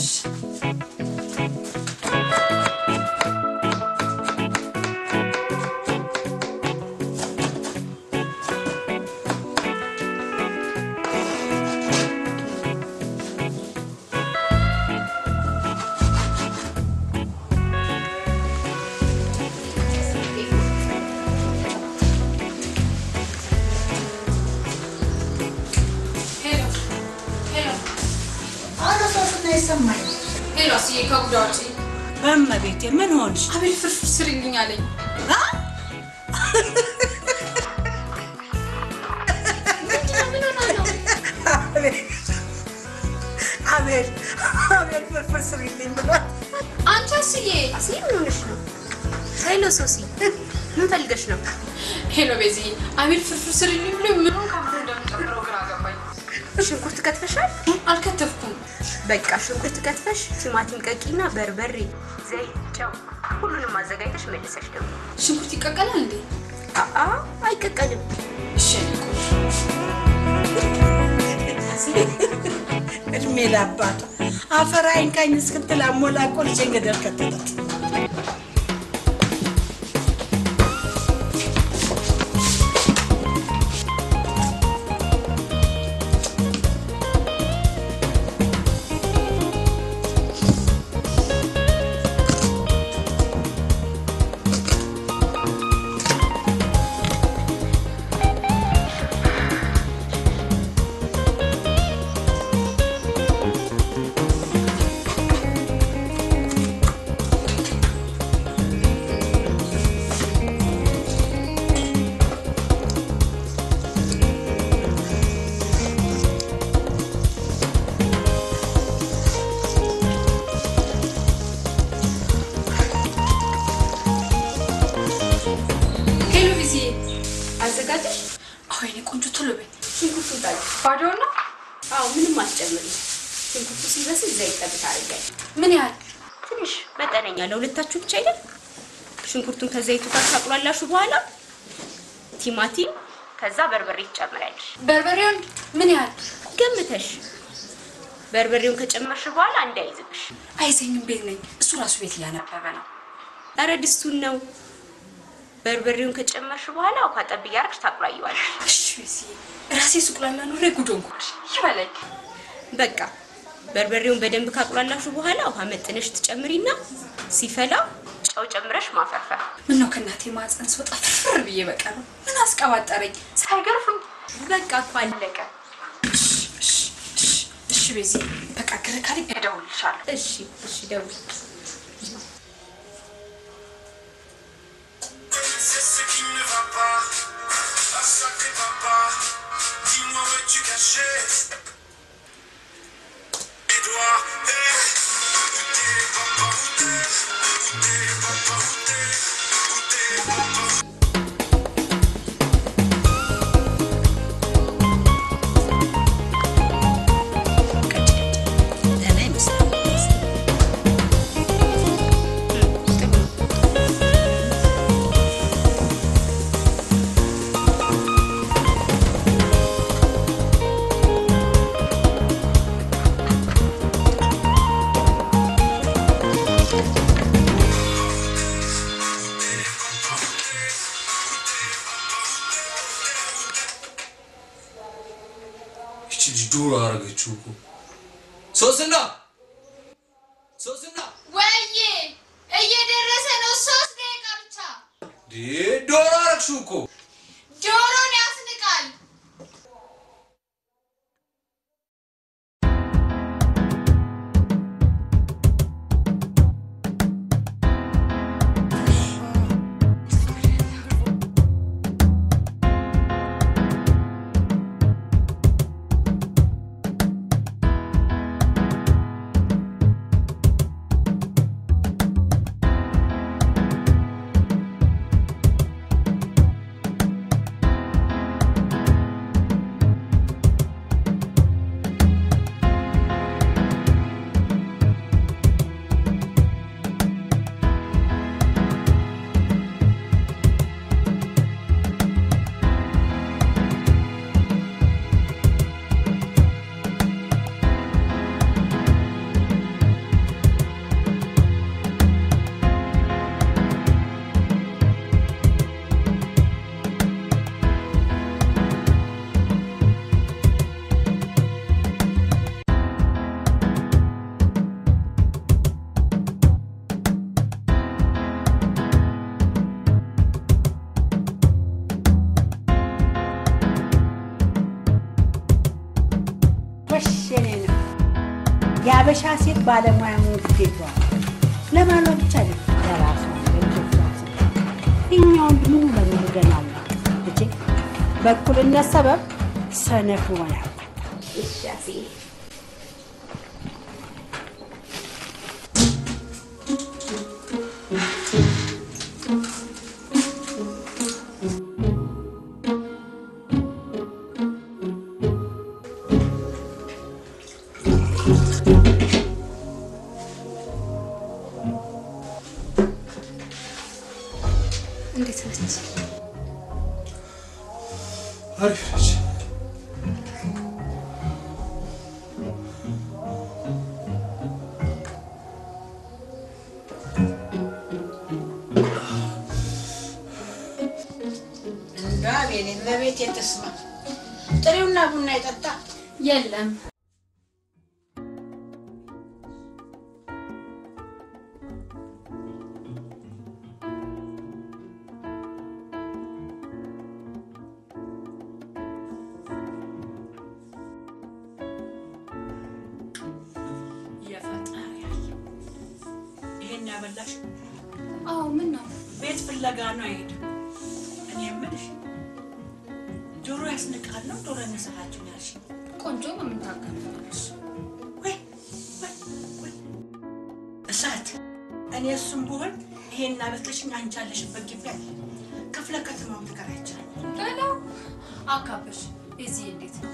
ይሰማል ሄሎ ሲዬ ከጉዳውጪ በመቤቴ ምን ሆንሽ አቤል ፍርፍር ስሪልኝ አለኝ አቤል ፍርፍር ስሪልኝ ብሏል አንቺ ሲዬ ምን ሆነሽ ነው ሄሎ ሶሲ ምን ፈልገሽ ነው ሄሎ ቤዚ አቤል ፍርፍር ስሪልኝ ብሎ ምኑን ካምሮ እንደምጨምረው ግራ ገባኝ ሽንኩርት ከትፈሻል አልከተፍኩም በቃ ሽንኩርት ከትፈሽ ቲማቲም ቀቂና በርበሬ ዘይት ጨው ሁሉንም አዘጋጅተሽ መልሰሽ ደግሞ ሽንኩርት ይቀቀላል እንዴ አይቀቀልም እሺ እድሜ ለአባቷ አፈር አይንካኝ እስክትል አሞላቆ ልጄን ገደል ከተታት አዘጋጅሽ አሁን ቆንጆ ቶሎ በይ ሽንኩርቱ ጣል ባዶ ነው ምንም አትጨምሪ ሽንኩርቱ ሲበስል ዘይት ጠብታ አድርገሽ ምን ያህል ትንሽ መጠነኛ ለሁለታችሁ ብቻ አይደል ሽንኩርቱን ከዘይቱ ጋር ታቁላላችሁ በኋላ ቲማቲም ከዛ በርበሬ ትጨምሪያለሽ በርበሬውን ምን ያህል ገምተሽ በርበሬውን ከጨመርሽ በኋላ እንዳይዝብሽ አይዘኝም ቤት ነኝ እሱ ራሱ ቤት ያነበበ ነው ኧረ ድስቱን ነው በርበሬውን ከጨመርሽ በኋላ ውሃ ጠብ ያርክሽ ታቁላይዋለሽ እሺ እሺ ራሴ ሱቅላላ ነው ረጉዶንኩሽ ይበለኝ በቃ በርበሬውን በደንብ ካቁላላችሁ በኋላ ውሃ መጥነሽ ትጨምሪና ሲፈላ ጨው ጨምረሽ ማፈርፈር ምን ነው ከናቴ ማጽን ስወጣ ፍር ብዬ በቃ ነው ምን አስቀባጠረኝ ሳይገርፍኝ በቃ አለቀ እሺ ቤዚ በቃ ከረካሪ እደውልልሻለሁ እሺ ደውል C'est ce qui ne va pas. À chaque papa, dis-moi où es-tu caché? Les doigts, où t'es papa, où t'es papa, où t'es papa. ዶሮ አረገችው እኮ ሶስና ወይዬ እየደረሰ ነው 3 ደቂቃ ብቻ ዶሮ አረግሽው እኮ ጆሮን ያስንቃል የአበሻ ሴት ባለሙያ መሆን ግዴታዋ ለማን ነው ብቻ አይደለም ለራሷ ለልጆቿ እኛ ወንድ ሙሉ ለሙሉ ገና አለ እጄ በእኩልነት ሰበብ ሰነፍ ሆነ እሺ አስዬ እንዴት ነች? አሪፍ ነች። እንዳቤኔ ለቤት የተስማ ጥሬውና ቡና ይጠጣ የለም ያበላሽ አዎ ምን ነው ቤት ፍለጋ ነው አይሄድ እኔ የምልሽ ጆሮ ያስነቃል ነው ዶሮ ያነሳላችሁ ያልሽ ቆንጆ ነው የምታቀርብልሽ ወይ እሳት እኔ እሱም ብሆን ይሄን አበልተሽኝ አንቺ አለሽበት ግቢ አለ ክፍለ ከተማው ተከራይቻል ገና አካበሽ እዚህ እንዴት ነው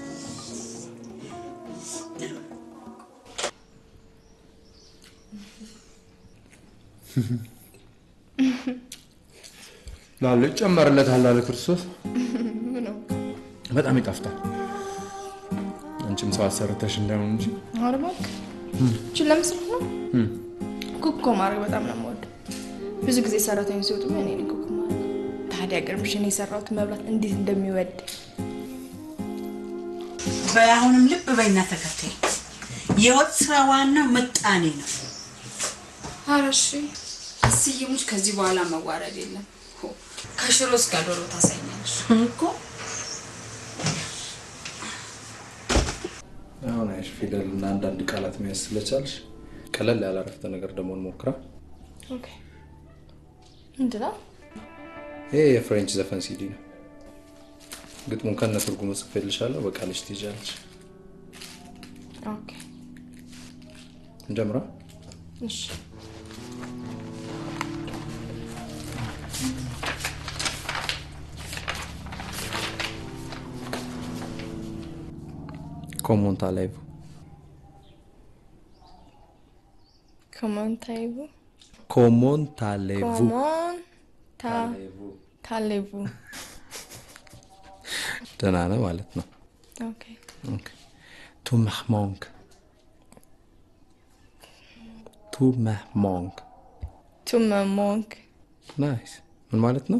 ላለ ጨመርለታል አለ ክርስቶስ ምኑ በጣም ይጣፍጣል አንቺም ሰው አሰርተሽ እንዳይሆን እንጂ አርባክ ለምስል ነው ኩኮ ማድረግ በጣም ነው የምወደው ብዙ ጊዜ ሰራተኞች ሲወጡ እኔ ነኝ ኩኮ ማድረግ ታዲያ ገርምሽ እኔ የሰራሁት መብላት እንዴት እንደሚወድ በአሁንም ልብ በይና ተከታይ የወጥ ስራ ዋና ምጣኔ ነው አረሺ ሲየሙች ከዚህ በኋላ መዋረድ የለም ከሽሮስ ጋር ዶሮ ታሳኛለሽ እኮ አሁን አይሽ ፊደልና አንዳንድ ቃላት የሚያስለቻልሽ ቀለል ያለ አረፍተ ነገር ደግሞ እንሞክራ ኦኬ እንዴ ይሄ የፍሬንች ዘፈን ሲዲ ነው ግጥሙን ከነ ትርጉሙ ጽፌልሻለሁ በቃልሽ ትይዣለሽ ኦኬ እንጀምራ እሺ Comment allez-vous? Comment allez-vous? Comment allez-vous? Comment allez-vous? ደህና ነው ማለት ነው ኦኬ ኦኬ tu me manques tu me manques ናይስ ምን ማለት ነው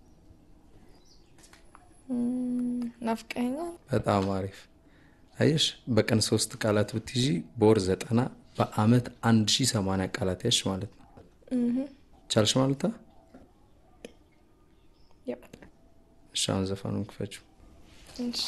ናፍቀኸኛል በጣም አሪፍ አይሽ በቀን 3 ቃላት ብትይጂ በወር 90 በአመት 1080 ቃላት ያሽ ማለት ነው ቻልሽ ማለት ነው ያው ሻውን ዘፈኑን ክፈቹ እሺ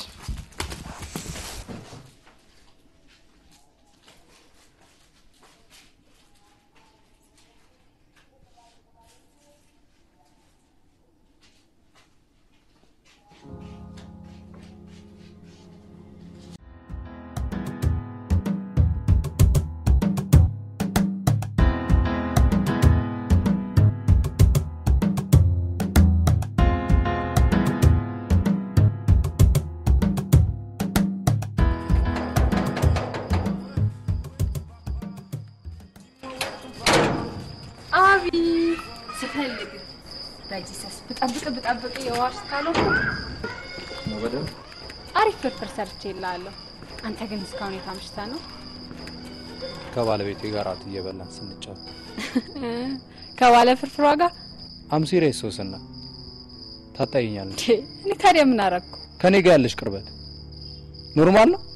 ስፈልግ በጂሰስ ብጠብቅ የዋሽ ካለው ነው በደም አሪፍ ፍርፍር ሰርቼልሃለሁ አንተ ግን እስካሁን የታምሽታ ነው ከባለቤቴ ጋር አት እየበላን ስንጫወት ከባለ ፍርፍሯ ጋር አም ሲሪየስ ሶስና ታጣይኛለሽ እኔ ታዲያ ምን አደረኩ ከኔ ጋር ያለሽ ቅርበት ኖርማል ነው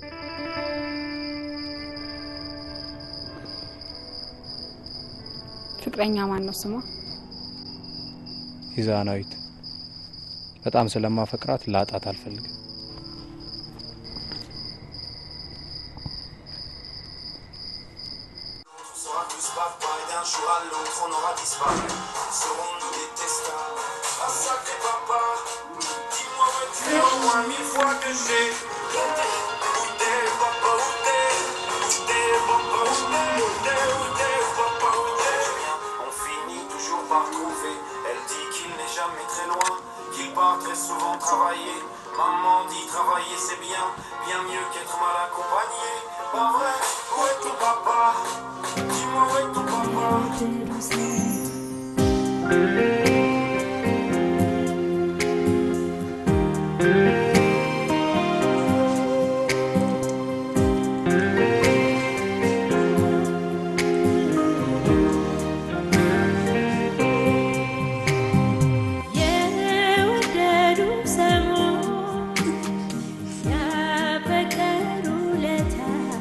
ፍቅረኛ ማን ነው ስሟ ይዛናዊት በጣም ስለማፈቅራት ላጣት አልፈልግም jour à l'autre on aura disparu. Serons-nous détestables? Ah sacré papa, dis-moi veux-tu au moins 1000 fois que j'ai douté, papa, on finit toujours par trouver. Elle dit qu'il n'est jamais très loin, qu'il part très souvent travailler. Maman dit travailler c'est bien, bien mieux qu'être mal accompagné. Pas vrai? Où est ton papa? Dis-moi où est ton papa? የወደዱ ሰሞን ያፈቀሩ ለታ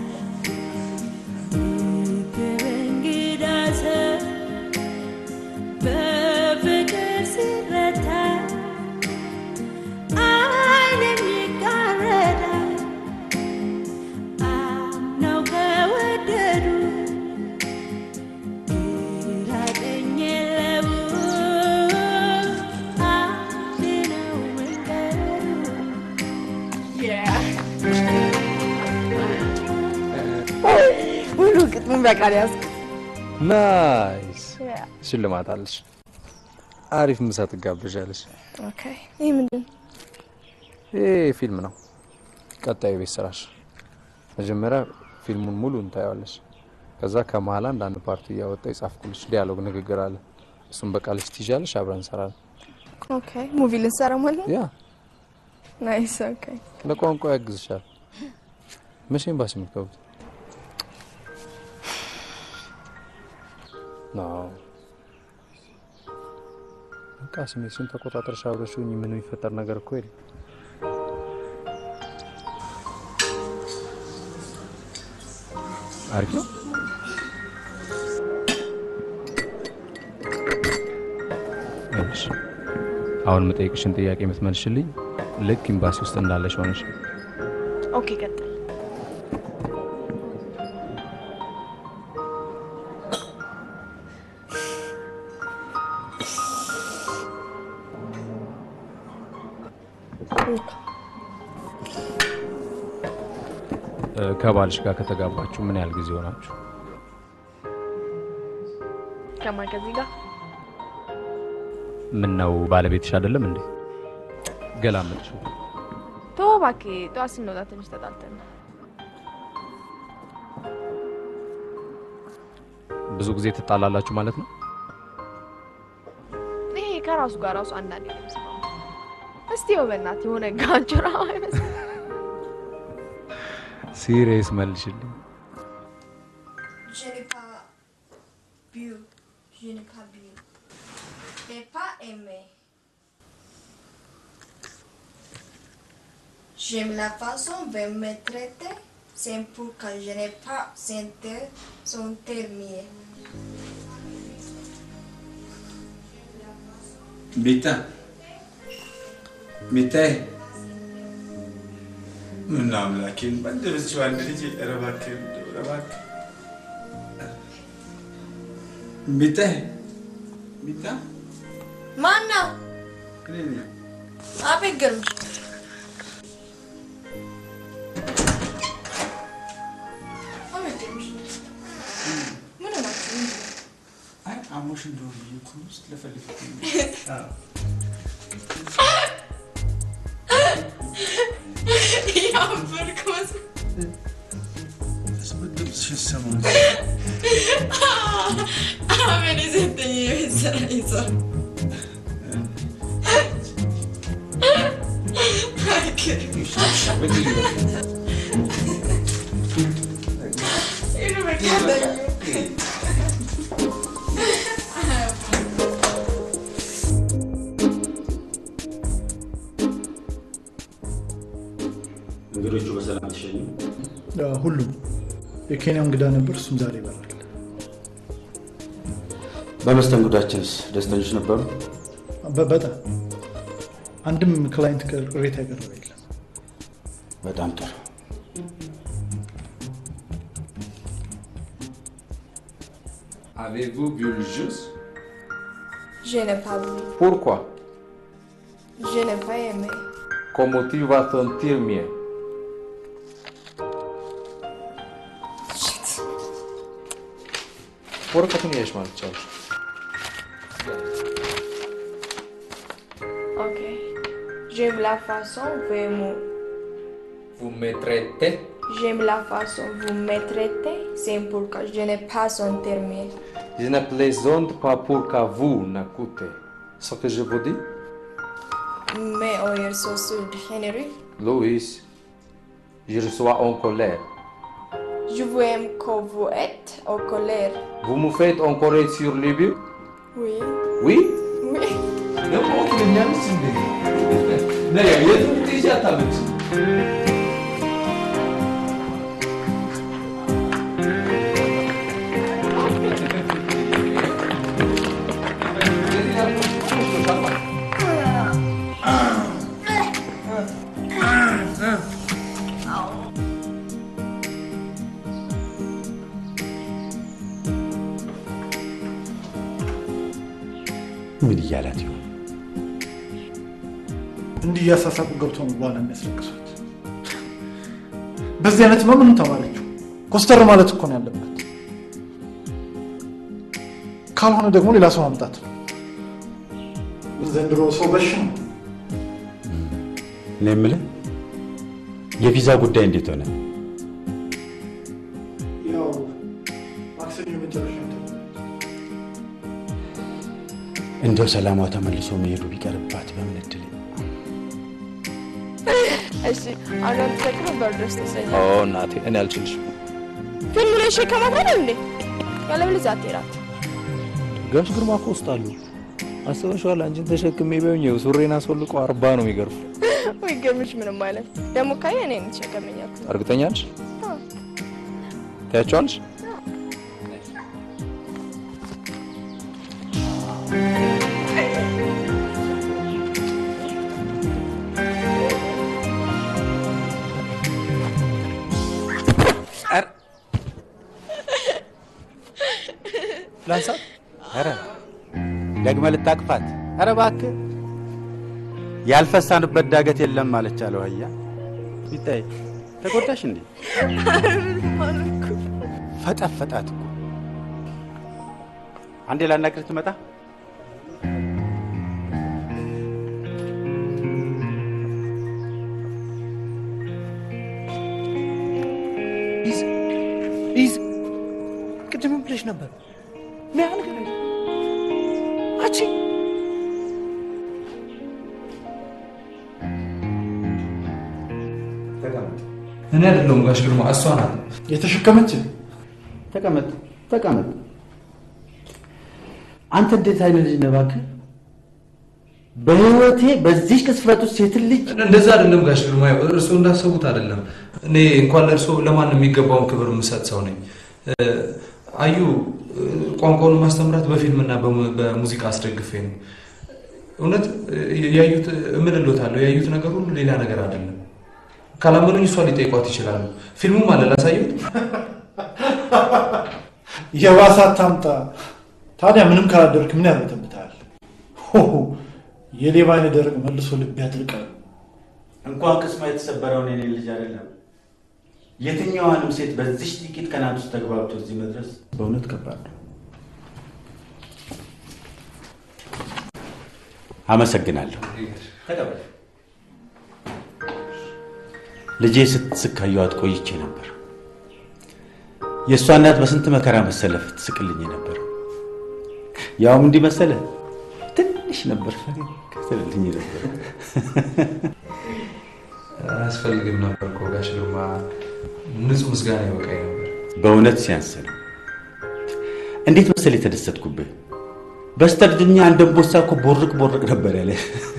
በእንግዳ ሰው በፍቅር ሲረታ ዓይንም ይጋረዳል አምነው ከወደዱ ግራ ቀኝ የለው አንድ ነው መንገዱ። ሁሉ ግጥሙን በቃል ያዝኩ። ናይስ ሽልማት አለሽ። አሪፍ ምሳ ትጋብዣለሽ። ኦኬ ይሄ ምንድን ነው? ይሄ ፊልም ነው። ቀጣዩ ቤት ስራሽ መጀመሪያ ፊልሙን ሙሉ እንታየዋለሽ። ከዛ ከመሀል አንዳንድ ፓርቲ እያወጣ ይጻፍኩልሽ ዲያሎግ ንግግር አለ። እሱም በቃልሽ ትይዣለሽ፣ አብረን እንሰራለን። ኦኬ ሙቪ ልንሰራ ማለት ነው? ያ ናይስ ኦኬ ለቋንቋ ያግዝሻል። መቼ ኤምባሲ የምትገቡት? ነው በቃ ስሜትሽን ተቆጣጠርሽ አብረሽው ምን የሚፈጠር ነገር እኮ የለም። አሪፍ ነው። እሺ አሁን የምጠይቅሽን ጥያቄ የምትመልሽልኝ ልክ ኤምባሲ ውስጥ እንዳለሽ ሆነሽ። ኦኬ ቀጥል። ከባልሽ ጋር ከተጋባችሁ ምን ያህል ጊዜ ሆናችሁ? ከማን ከዚህ ጋር? ምን ነው ባለቤትሽ አይደለም እንዴ? ገላመጥሽው። ተው እባክህ፣ ጠዋት ስንወጣ ትንሽ ተጣልተን ነው። ብዙ ጊዜ ትጣላላችሁ ማለት ነው? ይሄ ከራሱ ጋር ራሱ አንዳንዴ ነው የምሰማው። እስቲ ይኸው በእናትህ የሆነ ጋንቹራ አይመስልም? ሲሪየስ መልሽልኝ። Je n'ai pas bu, je n'ai pas bu. J'ai pas aimé. J'aime la façon dont me traiter, c'est pour que je n'ai pas senti son terminé. Bita. Bita. ምን አምላኬን በደረስሽው አንድ ልጅ ረባከን ረባክ ቢታ ቢታ ማና እኔ አቤግም ምን ነው አይ አሞሽ እንደው ይኩንስ ለፈልፍ አዎ Semon. Beni zaten yiyeceğiz. Yürü bakalım. እንግዶቹ በሰላም ተሸኙ? ሁሉም የኬንያ እንግዳ ነበር፣ እሱም ዛሬ ይበራል። በመስተንግዷችንስ ደስተኞች ነበሩ? በጣም አንድም ክላይንት ቅሬታ ያቀረበ የለም። በጣም ጥሩ። Avez-vous vu le jus? Je n'ai pas vu. Pourquoi? Je n'ai pas aimé. Comment tu vas te sentir mieux? ወረቀቱን ያይሽ ማለት ቻውሽ Ok. J'aime la façon vous me traitez. J'aime la façon vous me traitez. C'est pourquoi je n'ai pas son terme. Je ne plaisante pas pour que vous n'écoutez ce que je vous dis. Mais on est sur Henry. Louis, je reçois en colère. Je vous aime quand vous êtes en colère. Vous me faites en colère sur les buts? Oui. Oui? Oui. Ne pas qu'il n'y a pas de souci. D'ailleurs, il y a tout déjà tamis. ምን እያላት ይሆን? እንዲህ እያሳሳቁ ገብቶ ነው በኋላ የሚያስለቅሷት። በዚህ አይነት ምንም ተማረችው። ኮስተር ማለት እኮ ነው ያለበት። ካልሆነ ደግሞ ሌላ ሰው ማምጣት ነው። ዘንድሮ ሰው በሽ ነው። እኔ የምልህ የቪዛ ጉዳይ እንዴት ሆነ? ያው ማክሰኞ መጨረሻ እንደው ሰላሟ ተመልሶ መሄዱ ቢቀርባት በምን እድል። እሺ አሁን ተከረ በርደስ ተሰኛ እናቴ እኔ አልችልሽም። ፊልም ላይ ሸከማት እንዴ? ያለበለዚያ አትሄዳት። ጋሽ ግርማ እኮ ውስጥ አሉ። አስበሽዋል? አንቺን ተሸክሜ በእኛው ሱሬና አስወልቆ 40 ነው የሚገርፉ። ወይ ገርምሽ ምንም ማለት ደግሞ ካየ እኔ ተሸከመኛል። እርግጠኛ ነሽ? ታያቸዋለሽ? ላንሳት? ኧረ ደግመህ ልታቅፋት? ኧረ እባክህ ያልፈሳንበት ዳገት የለም ማለች አለው። አያ ይታይ ተጎዳሽ እንዴ? ፈጠፈጣት እኮ። አንዴ ላናግርህ ትመጣ? ኢዝ ቅድም ብለሽ ነበር። ምን ያህል ግን አቺ እኔ አይደለሁም ጋሽ ግርማ፣ እሷ ናት የተሸከመች። ተቀመጥ ተቀመጥ። አንተ እንዴት አይነት ልጅ ነህ እባክህ? በህይወቴ በዚህ ቅስፈት ውስጥ ሴት ልጅ እንደዛ አይደለም ጋሽ ግርማ፣ እርሶ እንዳሰቡት አይደለም። እኔ እንኳን ለእርሶ ለማን የሚገባውን ክብር የምሰጥ ሰው ነኝ። አዩ ቋንቋውን ማስተምራት በፊልምና በሙዚቃ አስደግፌ ነው። እውነት ያዩት እምልሎታለሁ፣ ያዩት ነገር ሁሉ ሌላ ነገር አይደለም። ካላመኑኝ እሷ ሊጠይቋት ይችላሉ። ፊልሙም አለ ላሳዩት። የባሰ አታምጣ። ታዲያ ምንም ካላደርክ ምን ያርበተብታል? የሌባ አይነ ደረቅ መልሶ ልብ ያድርቃል። እንኳን ቅስማ የተሰበረውን የኔ ልጅ አይደለም የትኛዋንም ሴት በዚህ ጥቂት ቀናት ውስጥ ተግባብቶ እዚህ መድረስ በእውነት ከባድ ነው። አመሰግናለሁ። ተቀበል። ልጄ ስትስካየዋት ቆይቼ ነበር። የእሷ እናት በስንት መከራ መሰለፍ ትስቅልኝ ነበር። ያውም እንዲህ መሰለ ትንሽ ነበር ከሰልልኝ ነበር። አስፈልግም ነበር እኮ ጋሽ ግርማ፣ ንጹህ ምስጋና ይበቃኝ ነበር። በእውነት ሲያንስ ነው። እንዴት መሰለ የተደሰትኩብህ። በስተርጅኛ አንደንቦሳ እኮ ቦርቅ ቦርቅ ነበር ያለ።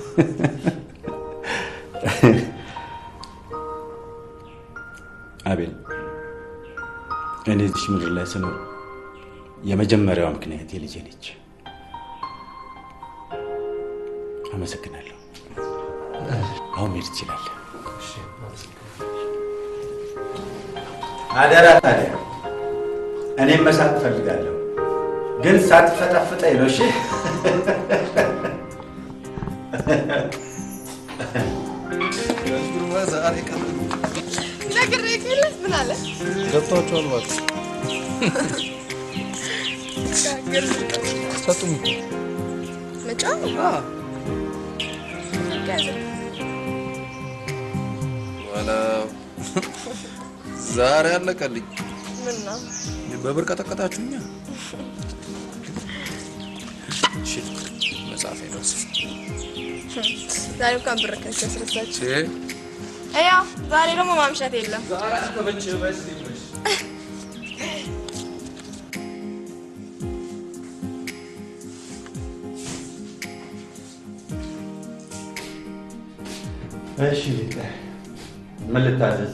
አቤል፣ እኔ እዚህ ምድር ላይ ስኖር የመጀመሪያዋ ምክንያት የልጄ ነች። አመሰግናለሁ። አሁን መሄድ ትችላለህ። አደራ ታዲያ እኔም መሳቅ እፈልጋለሁ። ግን ሳትፈጠፍጠኝ ነው እሺ ግሩማ ዛሬ ቀን ነግሬህ የለህ ምን አለ ገብቷቸዋል እባክህ ሰጡኝ እኮ መጫው ዋላ ዛሬ አለቀልኝ ምን ነው በብር ቀጠቀጣችሁኛ እሺ መጻፍ ነው ዛሬ እንኳን ብር ከሰረሳችሁ አያ ዛሬ ደግሞ ማምሻት የለም ዛሬ ተበጭ በስ ይመሽ እሺ ምን ልታዘዝ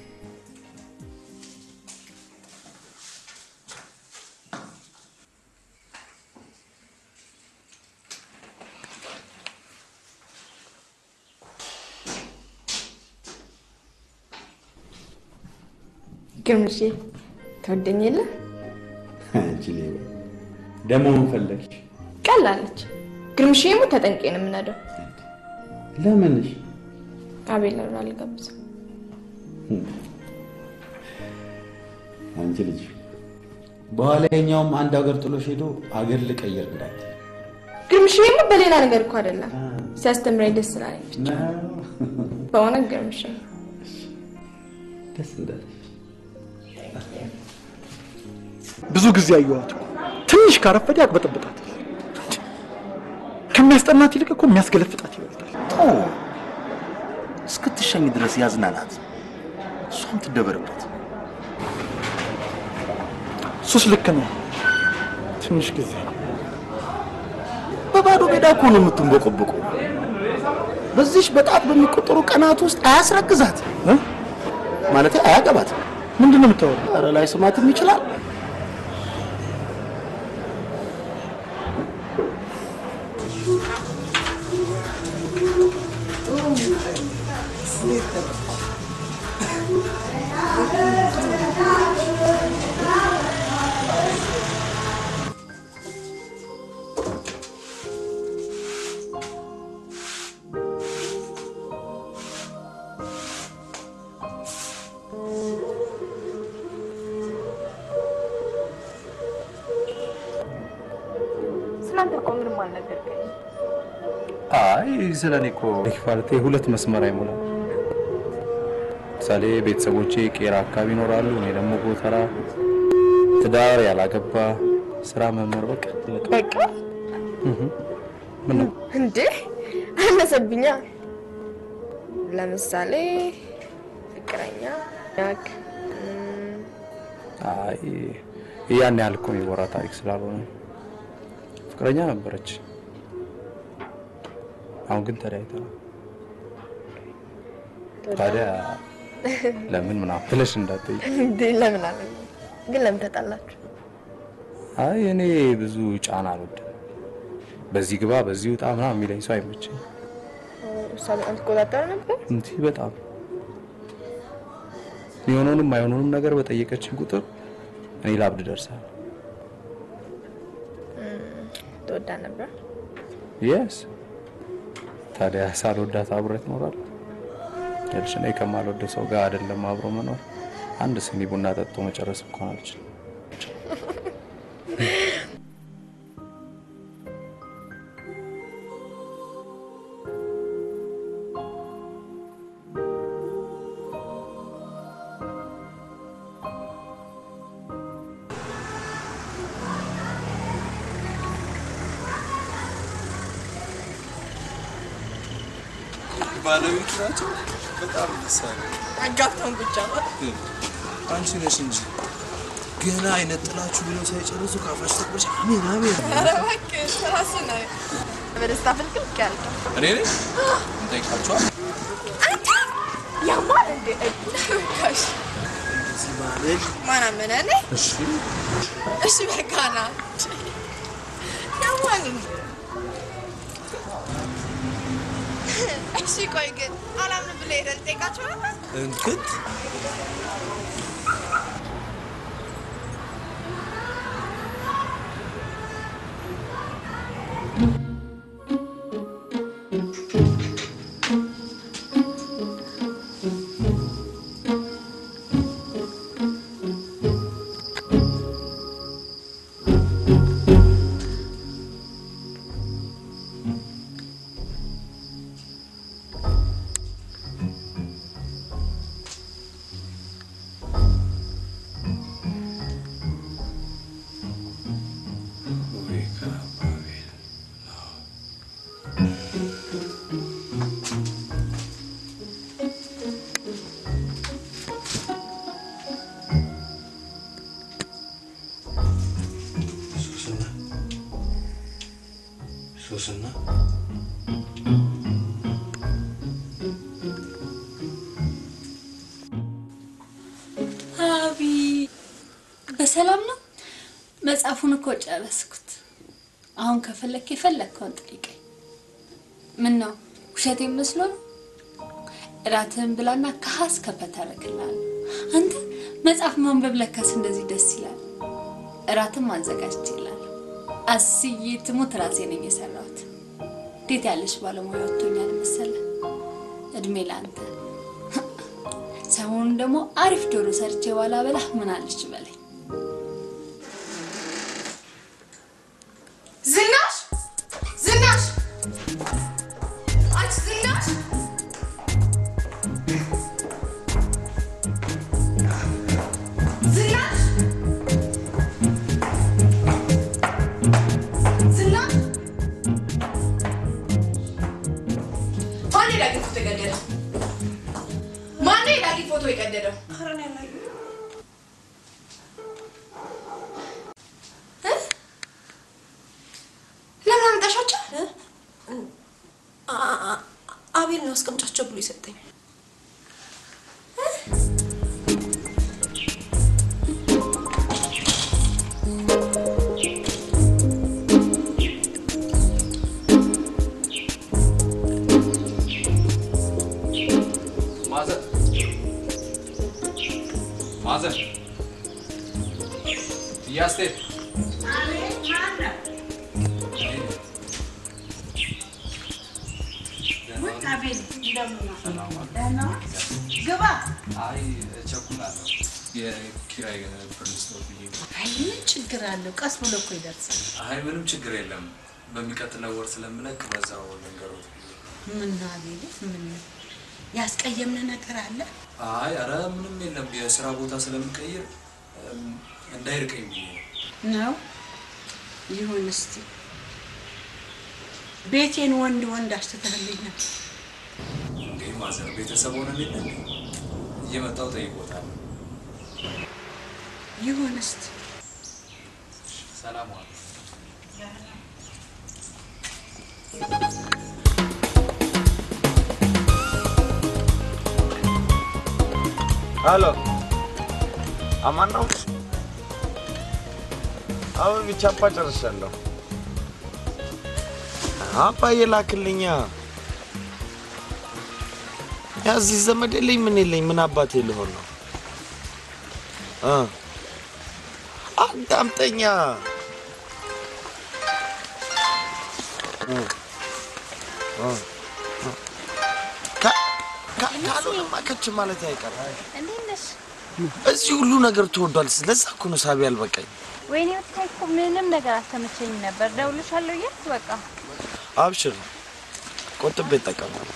ግምሽ ተወደኝልህ አንቺ ሌባ ደሞ ምን ፈለግሽ ቀላለች ግምሽ ይሙ ተጠንቀኝ ነው የምናደው ለምንሽ አቤል አልጋብዝ አንቺ ልጅ በኋላ የኛውም አንድ ሀገር ጥሎሽ ሄዶ ሀገር ልቀይር እንዳት ግምሽ ይሙ በሌላ ነገር እኮ አይደለም ሲያስተምረኝ ደስ ስላለኝ ብቻ በሆነ ግምሽ ደስ እንዳለ ብዙ ጊዜ አየኋት እኮ ትንሽ ካረፈደ ያቅበጠብጣት ከሚያስጠናት ይልቅ እኮ የሚያስገለፍጣት ይበልጣል እስክትሸኝ ድረስ ያዝናናት እሷም ትደበርበት ሱስ ልክ ነው ትንሽ ጊዜ በባዶ ሜዳ እኮ ነው የምትንቦቆቦቀው በዚህ በጣት በሚቆጠሩ ቀናት ውስጥ አያስረግዛት ማለት አያገባት ምንድነው የምታወራው ኧረ ላይ ስማትም ይችላል አይ ስለኔ እኮ ማለት ሁለት መስመር አይሞላም ሳሌ ቤተሰቦቼ ቄራ አካባቢ ይኖራሉ እኔ ደግሞ ጎተራ ትዳር ያላገባ ስራ መመር በቃ ምን እንዴ አነሰብኛ ለምሳሌ ፍቅረኛ ያክ አይ ያን ያልኩ ይወራ ታሪክ ስላልሆነ ፍቅረኛ ነበረች አሁን ግን ተዳይተናል ታዲያ ለምን ምናምን ብለሽ እንዳትይ እንዴ ለምን አለ ግን ለምን ተጣላችሁ አይ እኔ ብዙ ጫና አልወድም በዚህ ግባ በዚህ ውጣ ምናምን የሚለኝ ሰው አይመቸኝም ሰው አንተ ቆጣጣ ነበር እንዴ በጣም የሆነውንም አይሆነውንም ነገር በጠየቀችኝ ቁጥር እኔ ላብድ ደርሳለሁ ተወዳ ነበር yes ታዲያ ሳልወዳት አብሬ እኖራለሁ እኔ ከማልወደው ሰው ጋር አይደለም አብሮ መኖር አንድ ስኒ ቡና ጠጥቶ መጨረስ እንኳን አልችልም ባለቤት ናቸው በጣም ደሳለ አጋፍተን ብቻ አንቺ ነሽ እንጂ ገና አይነጥላችሁ ብለው ሳይጨርሱ ካፋሽ ተቆርጭ አሜን አሜን ኧረ እባክህ ራስ ነው በደስታ ፍልቅል ያልክ እኔ ነኝ እንጠይቃችኋል አንተ ያማል እንደ እካሽ ማን አመነኝ እሺ በቃና ያማል እሺ ቆይ ግን አላምን ብለህ ሄደህ ልጠይቃቸው ነበር እንክት ሶስና አቢ በሰላም ነው? መጽሐፉን እኮ ጨረስኩት። አሁን ከፈለክ የፈለከውን ጠይቀኝ። ምን ነው ውሸቴን መስሎ ነው? እራትህን ብላና ከሀስ ከፈታረክልሃል። አንተ መጽሐፍ ማንበብ ለካስ እንደዚህ ደስ ይላል። እራትም ማዘጋጀት ይላል። አስዬ ትሞት ራሴ ነኝ የሰራሁት። እንዴት ያለሽ ባለሙያ ወጥቶኛል መሰለህ። እድሜ ላንተ። ሰሞኑን ደግሞ አሪፍ ዶሮ ሰርቼ ባላ በላህ ምን አለች በለኝ። ዝናሽ ዝናሽ አንቺ ዝናሽ ዝናሽ ዝናሽ ማን ዳጊ ፎቶ የቀደደው? ማን ዳጊ ፎቶ የቀደደው? አረኔ ላይ ለምን አምጣሻቸው? አቤል ነው አስቀምጫቸው ብሎ ይሰጠኝ። ማዘር ያስቴር ግባ። አይ ቸኩላለሁ። የኪራይ ፕሪንስቶር ብዬ። አይ ምን ችግር አለው? ቀስ ብሎ እኮ ይደርሳል። አይ ምንም ችግር የለም። በሚቀጥለው ወር ስለምለቅ በዛው ልንገሮት። ምን ነው አቤል? ምን ያስቀየምን ነገር አለ? አይ ኧረ ምንም የለም። የሥራ ቦታ ስለምቀይር እንዳይርቀኝ ብዬ ነው። ይሁን እስቲ ቤቴን ወንድ አስተታለኝ ነው። እንዴ ማዘር ቤተሰብ ሆነን የለን እየመጣው ጠይቆታል። ይሁን እስቲ ሰላም ዋሉ። ሄሎ አማን ነው? አሁን ቻፓ ጨርሻለሁ። አባዬ ላክልኛ። ያዚህ ዘመድ የለኝ ምን የለኝ ምን አባቴ ልሆን ነው? አዳምጠኛ። ካልሆነማ ከች ማለት አይቀርም። እንዴት ነሽ? እዚህ ሁሉ ነገር ተወዷል። ስለዛ እኮ ነው ሳቢ አልበቃኝ። ወይኔ ወጥታይ እኮ ምንም ነገር አልተመቸኝም ነበር። ደውልሻለሁ እያልኩ በቃ አብሽር ቆጥቤ እጠቀማለሁ።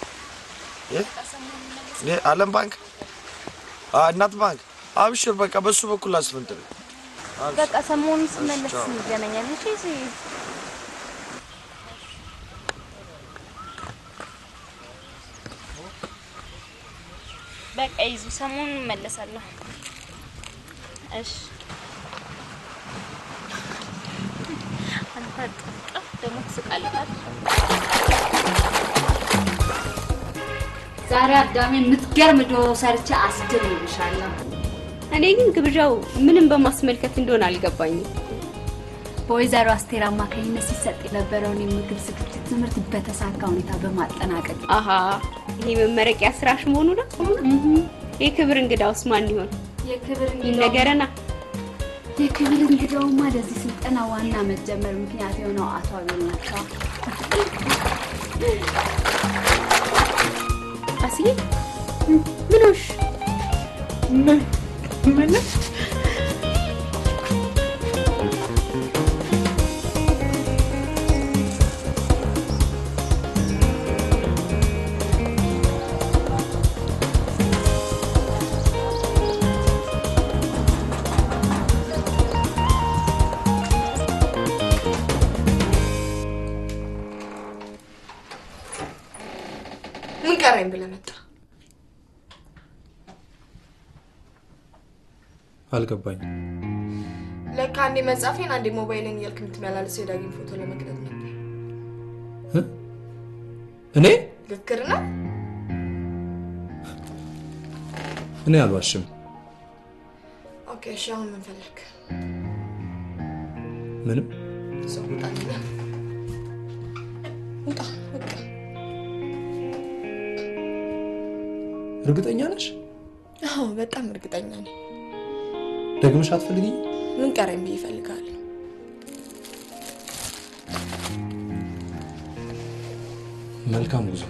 ዓለም ባንክ እናት ባንክ አብሽር በቃ በሱ በኩል አስፈንጥሪ። በቃ ሰሞኑን ስመለስ እንገናኛለን። እሺ በቃ ይዙ ሰሞኑን እመለሳለሁ። እሺ አንተ ጥቅፍ ደግሞ ትስቃለህ። ዛሬ አዳሜ የምትገርም ዶሮ ሰርቼ አስደምምሻለሁ። እኔ ግን ግብዣው ምንም በማስመልከት እንደሆነ አልገባኝም። በወይዘሮ አስቴር አማካኝነት ሲሰጥ የነበረውን የምግብ ዝግጅት ትምህርት በተሳካ ሁኔታ በማጠናቀቅ አሃ ይሄ መመረቂያ ስራሽ መሆኑ ነው። የክብር እንግዳውስ ማን ይሆን? የክብር እንግዳው ነገረና የክብር እንግዳውማ ለዚህ ስልጠና ዋና መጀመር ምክንያት የሆነው አቶ አቤል ናቸው። አስዬ ምንሽ ምን ቀረኝ ብለህ መጣ? አልገባኝም። ለካ አንዴ መጻፌን አንዴ ሞባይልን እያልክ የምትመላለስ የዳጊን ፎቶ ለመቅረጽ ነበር። እኔ ልክር ነው? እኔ አልዋሽም። ኦኬ እሺ፣ አሁን ምን ፈለክ? ምንም ሰው ውጣልኝ። ውጣ በቃ። እርግጠኛ ነሽ? አዎ በጣም እርግጠኛ ነኝ። ደግመሽ አትፈልጊኝ? ምን ቀረኝ ብዬ እፈልጋለሁ። መልካም ጉዞ።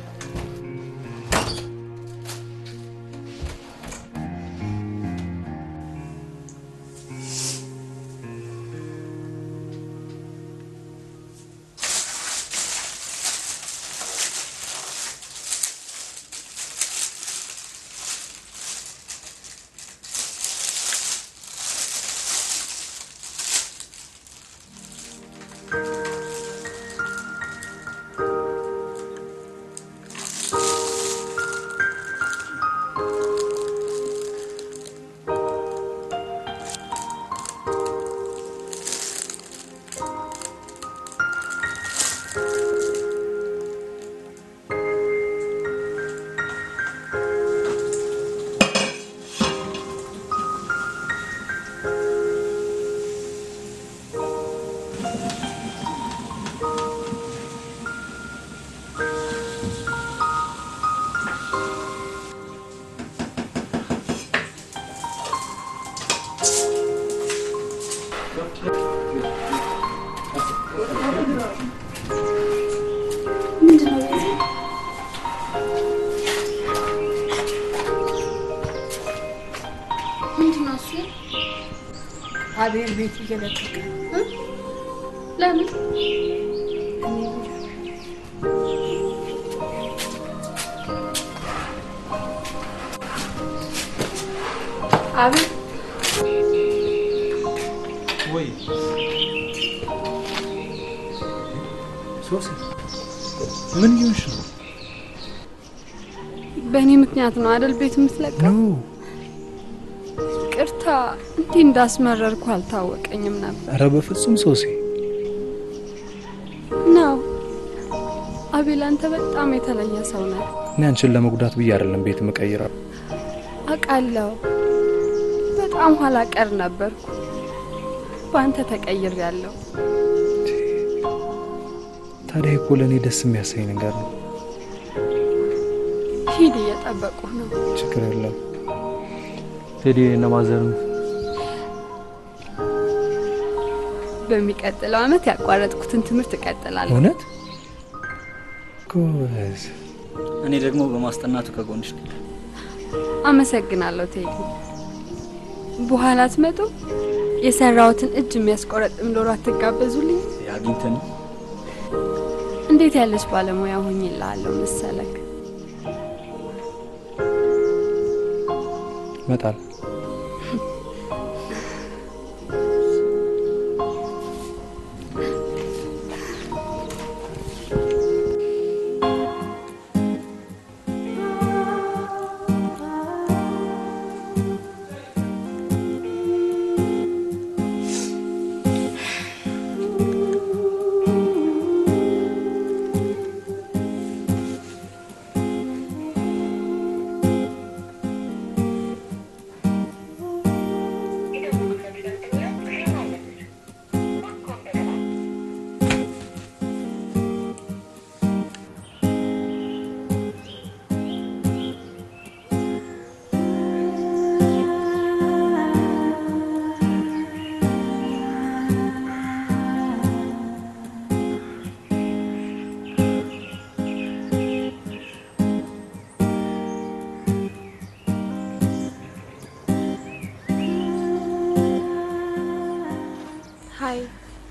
አቤል ቤት እየለቀቀ ለምን? አቤል ወይ ሶሲ ምን ይሁንሽ ነው? በእኔ ምክንያት ነው አይደል ቤት የምትለቀው? ቅርታ እንዴ እንዳስመረርኩ አልታወቀኝም ነበር። ኧረ በፍጹም ሶሲ ነው። አቤል አንተ በጣም የተለየ ሰው ነህ። እኔ አንቺን ለመጉዳት ብዬ አይደለም ቤት መቀየራው። አውቃለሁ በጣም ኋላ ቀር ነበርኩ። በአንተ ተቀይሬያለሁ። ታዲያ እኮ ለእኔ ደስ የሚያሰኝ ነገር ነው። ሂድ እየጠበቁህ ነው። ችግር የለም። ቴዲ እና ማዘርም በሚቀጥለው አመት ያቋረጥኩትን ትምህርት እቀጥላለሁ። እውነት? ጎበዝ። እኔ ደግሞ በማስጠናቱ ከጎንሽ ነኝ። አመሰግናለሁ ቴዲ። በኋላ ትመጡ የሰራውትን እጅ የሚያስቆረጥም ዶሮ አትጋበዙልኝ? ያግኝተን እንዴት ያለች ባለሙያ ሆኜልሃለሁ መሰለክ። መጣል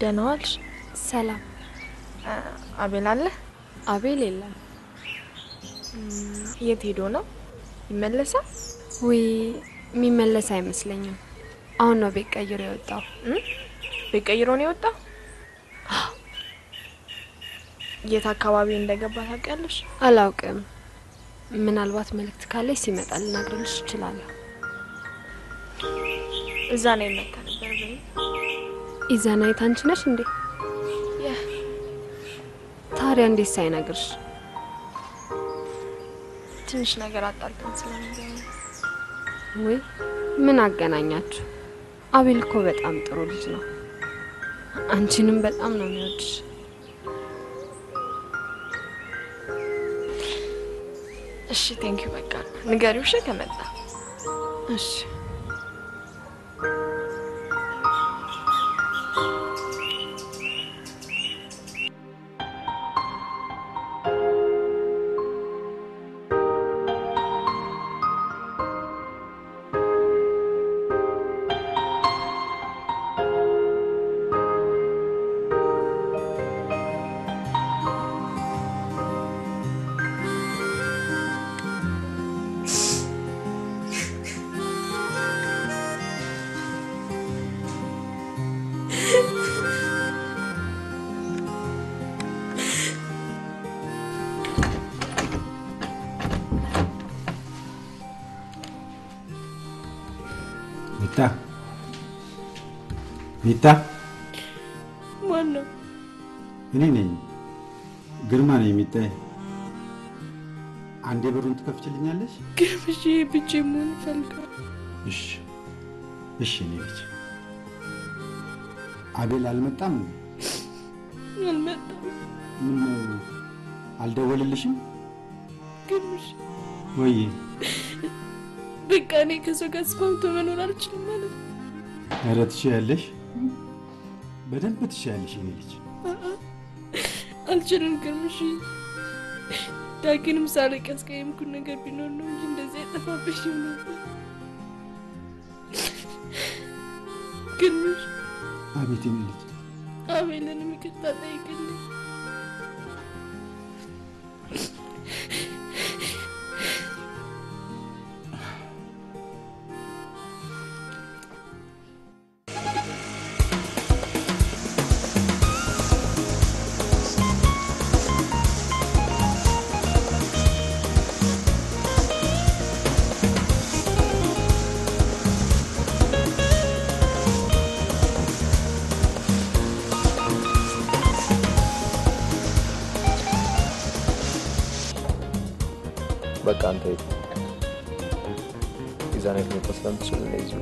ደህና ዋልሽ? ሰላም። አቤል አለ? አቤል የለም። የት ሄዶ ነው? ይመለሳል? ወይ የሚመለስ አይመስለኝም። አሁን ነው ቤት ቀይሮ የወጣው። ቤት ቀይሮ ነው የወጣው? የት አካባቢ እንደገባ ታውቂያለሽ? አላውቅም። ምናልባት መልእክት ካለሽ ሲመጣ ልነግርልሽ እችላለሁ። እዛ ነው የመጣ ነበር በይ። ኢዛናይት አንቺ ነሽ እንዴ? ታዲያ እንዴት ሳይነግርሽ? ትንሽ ነገር አጣልተን ስለነበር። ወይ ምን አገናኛችሁ? አቤል እኮ በጣም ጥሩ ልጅ ነው። አንቺንም በጣም ነው የሚወድሽ። እሺ ቴንክ ዩ በቃ ንገሪው እሺ ከመጣ። እሺ ሚታ ማን ነው? እኔ ነኝ። ግርማ ነኝ። ሚጣዬ አንዴ በሩን ትከፍችልኛለሽ? ግርምሽ ብቻ ምን ፈልጋለሁ? እሺ እሺ። እኔ ልጅ አቤል አልመጣም? አልመጣም። ምን አልደወልልሽም? ግርምሽ ወይ በቃ እኔ ከሰው ጋር ስማምቶ መኖር አልችልም ማለት ነው። ኧረ ትችያለሽ፣ በደንብ ትችያለሽ። እኔ ልጅ አልችልም ግርምሽ። ዳግንም ሳልቅ ያስቀየምኩት ነገር ቢኖር ነው እንጂ እንደዚህ አይጠፋብሽም ነበር። ግርምሽ አቤት የኔ ልጅ። አቤልን ይቅርታ ጠይቅልኝ። በቃ አንተ ኢዛናይት ነው ስለምትችል ነው እዚሁ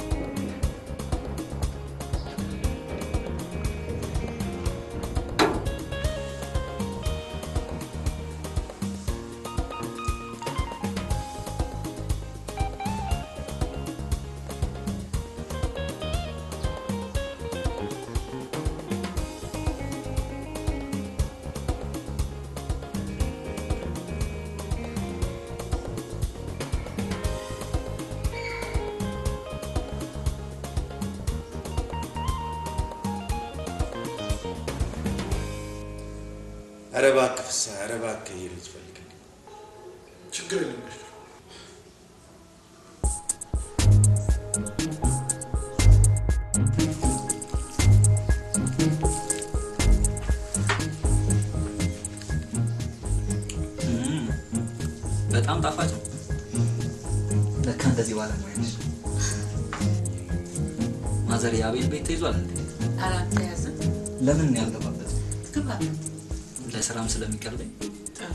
ኧረ እባክህ ፍስሀ፣ ኧረ እባክህ ይሄ ልጅ ፈልግልኝ። ችግር የለም። በጣም ጣፋጭ ነው። ለካ እንደዚህ ባለ ነው ያለሽ። ማዘር የአቤል ቤት ተይዟል እንዴ? አላተያዘም። ለምን ያልገባበት? ግባ። ለስራም ስለሚቀርበኝ። ጥሩ።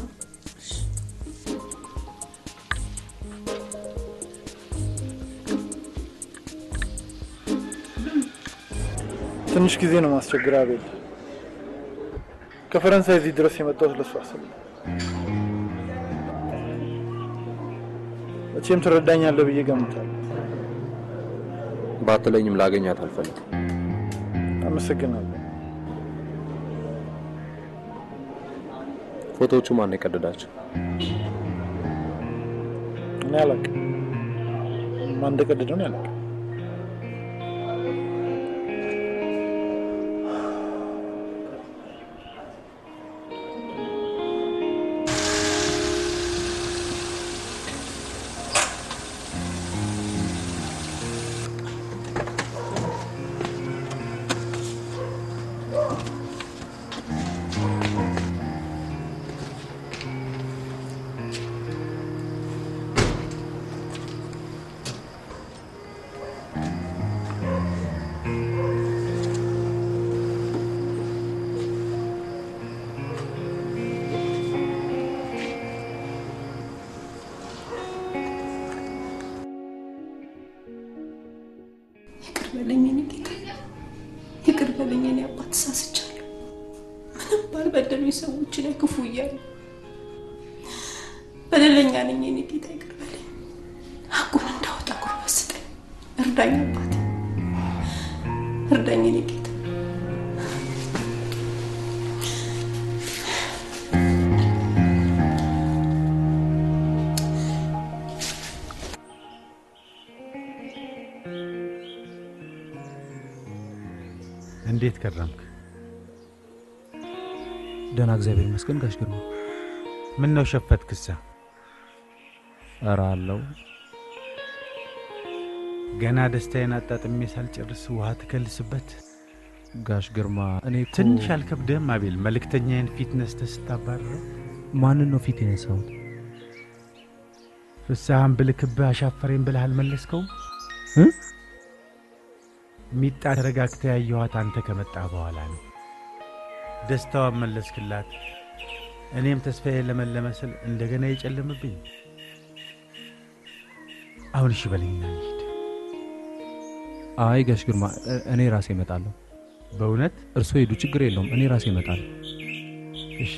ትንሽ ጊዜ ነው ማስቸግር አቤል። ከፈረንሳይ እዚህ ድረስ የመጣሁት ለሱ አስብ። መቼም ትረዳኛለህ ብዬ ገምታለሁ። ባትለኝም ላገኛት አልፈልግም። አመሰግናለሁ። ፎቶዎቹ ማን የቀደዳቸው? እኔ አላውቅም። ማን እንደቀደደው ነው አላውቅም። ባልበደሉኝ ሰዎች ላይ ክፉ እያሉ በደለኛ ነኝ የኔ ጌታ ይቅር በለኝ። ሐቁን እንዳወጣ ጉልበት ስጠኝ። እርዳኝ አባቴ፣ እርዳኝ የኔ ጌታ። እንዴት ከረምክ? ደህና እግዚአብሔር ይመስገን ጋሽ ግርማ። ምን ነው ሸፈትክሳ? ኧረ አለው ገና ደስታዬን አጣጥሜ ሳልጨርስ ውሃ ትከልስበት። ጋሽ ግርማ እኔ ትንሽ አልከብደህም አቤል? መልእክተኛዬን ፊት ነስተህ ስታባርረው። ማንን ነው ፊት የነሳሁት? ፍስሐን ብልክብህ አሻፈሬን ብለህ አልመለስከውም? ሚጣ ተረጋግተህ ያየኋት አንተ ከመጣህ በኋላ ነው። ደስታዋን መለስክላት። እኔም ተስፋዬ ለመለመስል እንደገና ይጨልምብኝ። አሁን እሺ በለኝና እንሂድ። አይ ጋሽ ግርማ እኔ ራሴ እመጣለሁ። በእውነት? እርሶ ሄዱ፣ ችግር የለውም። እኔ ራሴ እመጣለሁ። እሺ።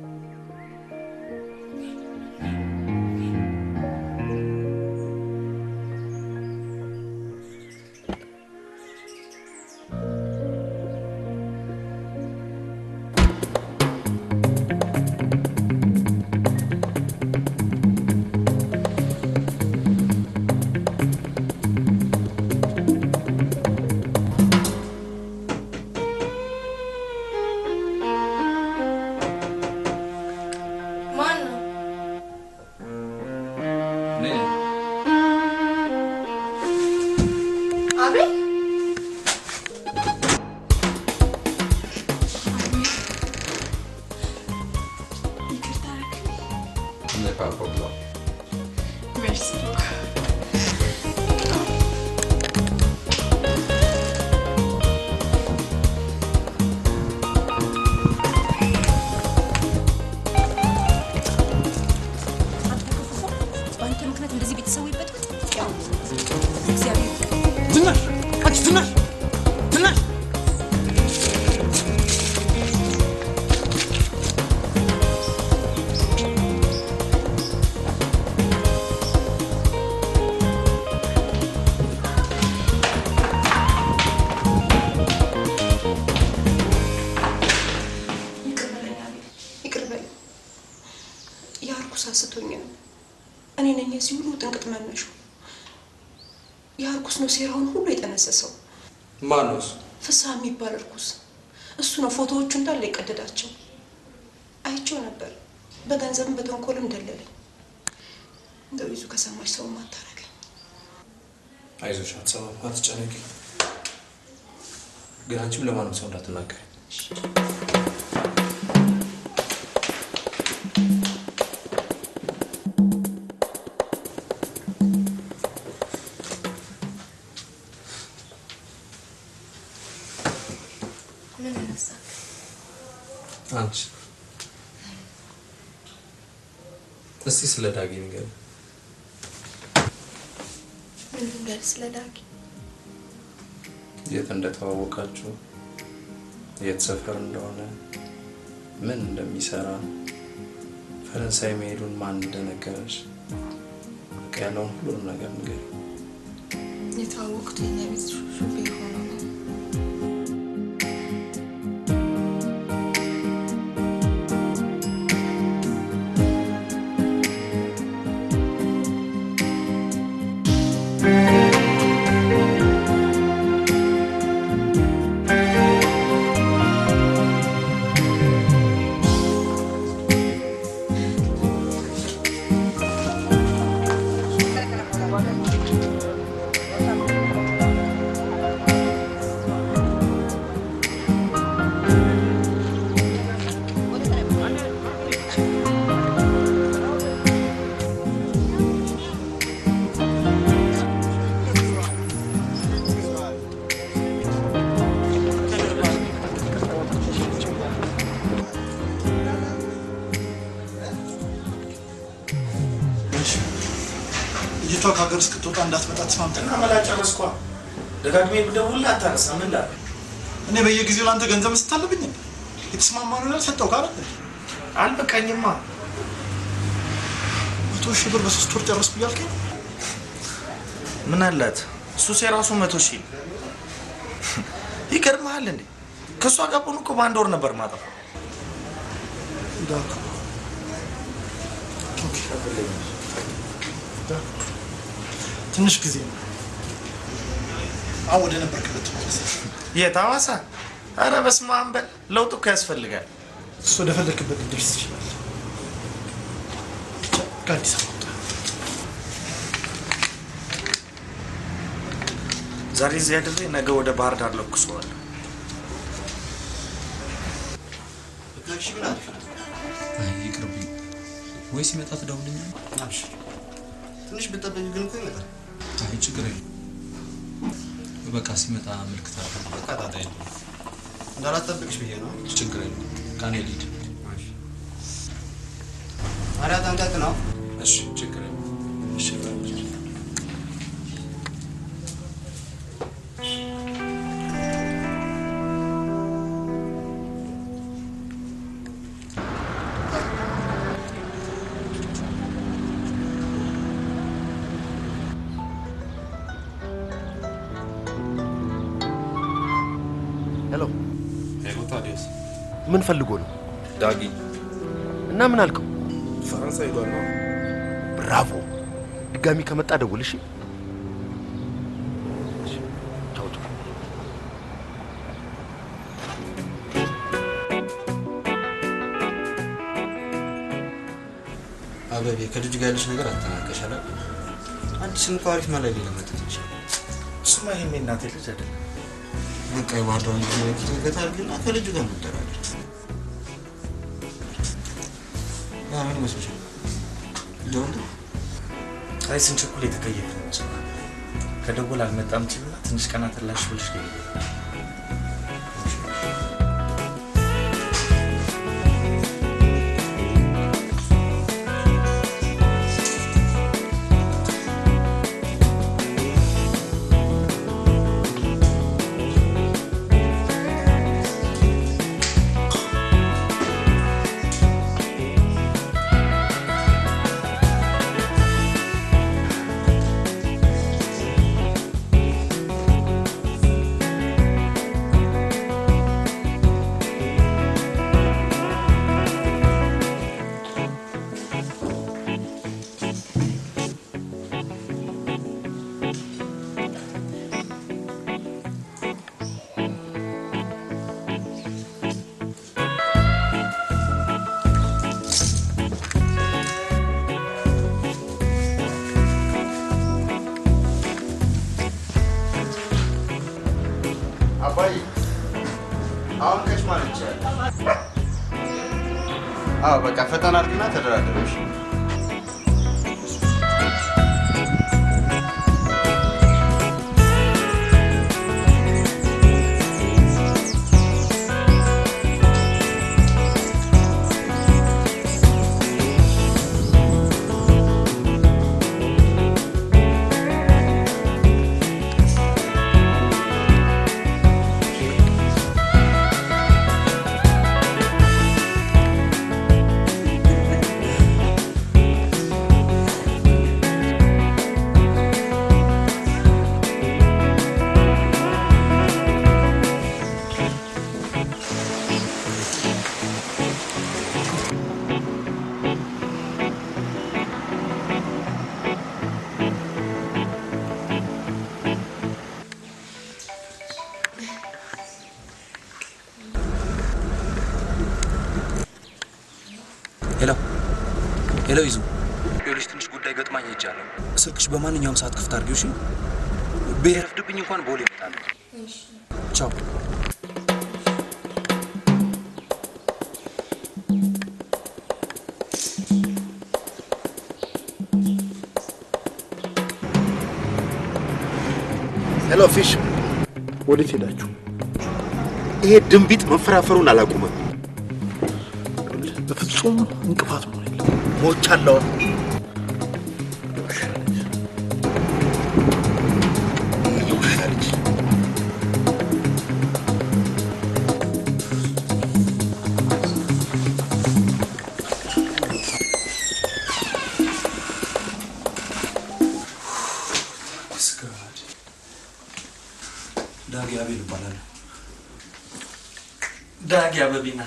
ማነው? ፍስሐ የሚባል እርኩስ እሱ ነው። ፎቶዎቹ እንዳለ የቀደዳቸው አይቼው ነበር። በገንዘብም በተንኮልም ደለለኝ። እንደው ይዙ ከሰማሽ ሰው ማታረገኝ። አይዞሽ፣ አትሰማም፣ አትጨነቂ። ግን አንቺም ለማንም ሰው እንዳትናገሪ። አንቺ እስቲ ስለ ዳጊ ንገሪ። ምን ንገሪ ስለ ዳጊ? የት እንደተዋወቃችሁ፣ የት ሰፈር እንደሆነ፣ ምን እንደሚሰራ፣ ፈረንሳይ መሄዱን ማን እንደነገረሽ፣ በቃ ያለውን ሁሉንም ነገር ንገሪ። የተዋወቁት የኛ ቤት ሹፌር ሆኖ ነው። ልጅቷ ከሀገር እስክትወጣ እንዳትመጣ ተስማምተን አመላጨረስኳ። ደጋግሜ ብደውልልህ አታነሳም። ምን ላድርግ? እኔ በየጊዜው ለአንተ ገንዘብ መስጠት አለብኝ? የተስማማነው ነገር ሰጠው ካለ አልበቃኝማ። 100,000 ብር በ3 ወር ጨረስኩ እያልከኝ ምን አላት? ሱስ የራሱ 100,000 ይገርምሃል እንዴ? ከሷ ጋር ሆኖ እኮ በአንድ ወር ነበር ማጠፋ። ትንሽ ጊዜ ነው። አሁን ወደ ነበርክበት ተመለስ። የት ሐዋሳ? ኧረ በስመ አብ በል። ለውጥ እኮ ያስፈልጋል። እሱ ወደ ፈለክበት ልደርስ ይችላል። ከአዲስ አበባ ወጣ። ዛሬ እዚህ አድሬ ነገ ወደ ባህር ዳር ለኩሰዋለሁ። እሺ ምን አሪፍ ነው። ይቅርብኝ። ወይ ሲመጣ ትደውልልኛለህ? አብሽር። ትንሽ ብትጠብቂ ግን እኮ ይመጣል። አይ ችግር የለም። በቃ ሲመጣ ምልክት አድርግ። በቃ ጣጣ የለም። እንዳላጠብቅሽ ብዬ ነው። ችግር የለም። ከእኔ ልሂድ። አሪያ ጠንቀቅ ነው። እሺ ችግር የለም። እሺ ሄሎ ሄሎ፣ ታዲያስ ምን ፈልጎ ነው? ዳጊ እና ምን አልከው? ፈረንሳይ ሄዷል ነው። ብራቮ። ድጋሚ ከመጣ ደውል። እሺ ቻው ቻው። አበቤ ከልጁ ጋር ያለሽ ነገር አጠናቀሻል? አዲስ እንኳን አሪፍ ማለት ሊለመጥት ይችላል። እሱማ ይሄም የእናቴ ልጅ አይደለም። በቃ የባህርዳር ልጅ ነው ከተገታ አድርግና ከልጁ ጋር መደራደር። ምን ይመስልሻል? ደውል። አይ ስንቸኩል የተከየፈ ነው። ከደወል አልመጣም ችልና ትንሽ ቀናት ላሽ ብልሽ ነው። አባይ አሁን ከች ማለት ይችላል። አዎ በቃ ፈተና አድርግና ተደራደረሽ። ሄሎ ሄሎ፣ ይዙ ይኸውልሽ፣ ትንሽ ጉዳይ ገጥማኝ ሄጃለሁ። ስልክሽ በማንኛውም ሰዓት ክፍት አድርጊው እሺ? ቢረፍድብኝ እንኳን ቦሌ እመጣለሁ። እሺ ቻው። ሄሎ ፊሽ፣ ወዴት ሄዳችሁ? ይሄ ድንቢጥ መንፈራፈሩን አላቆመም። በፍጹም እንቅፋት ነው የለም። ሞቻለሁ። አበቢና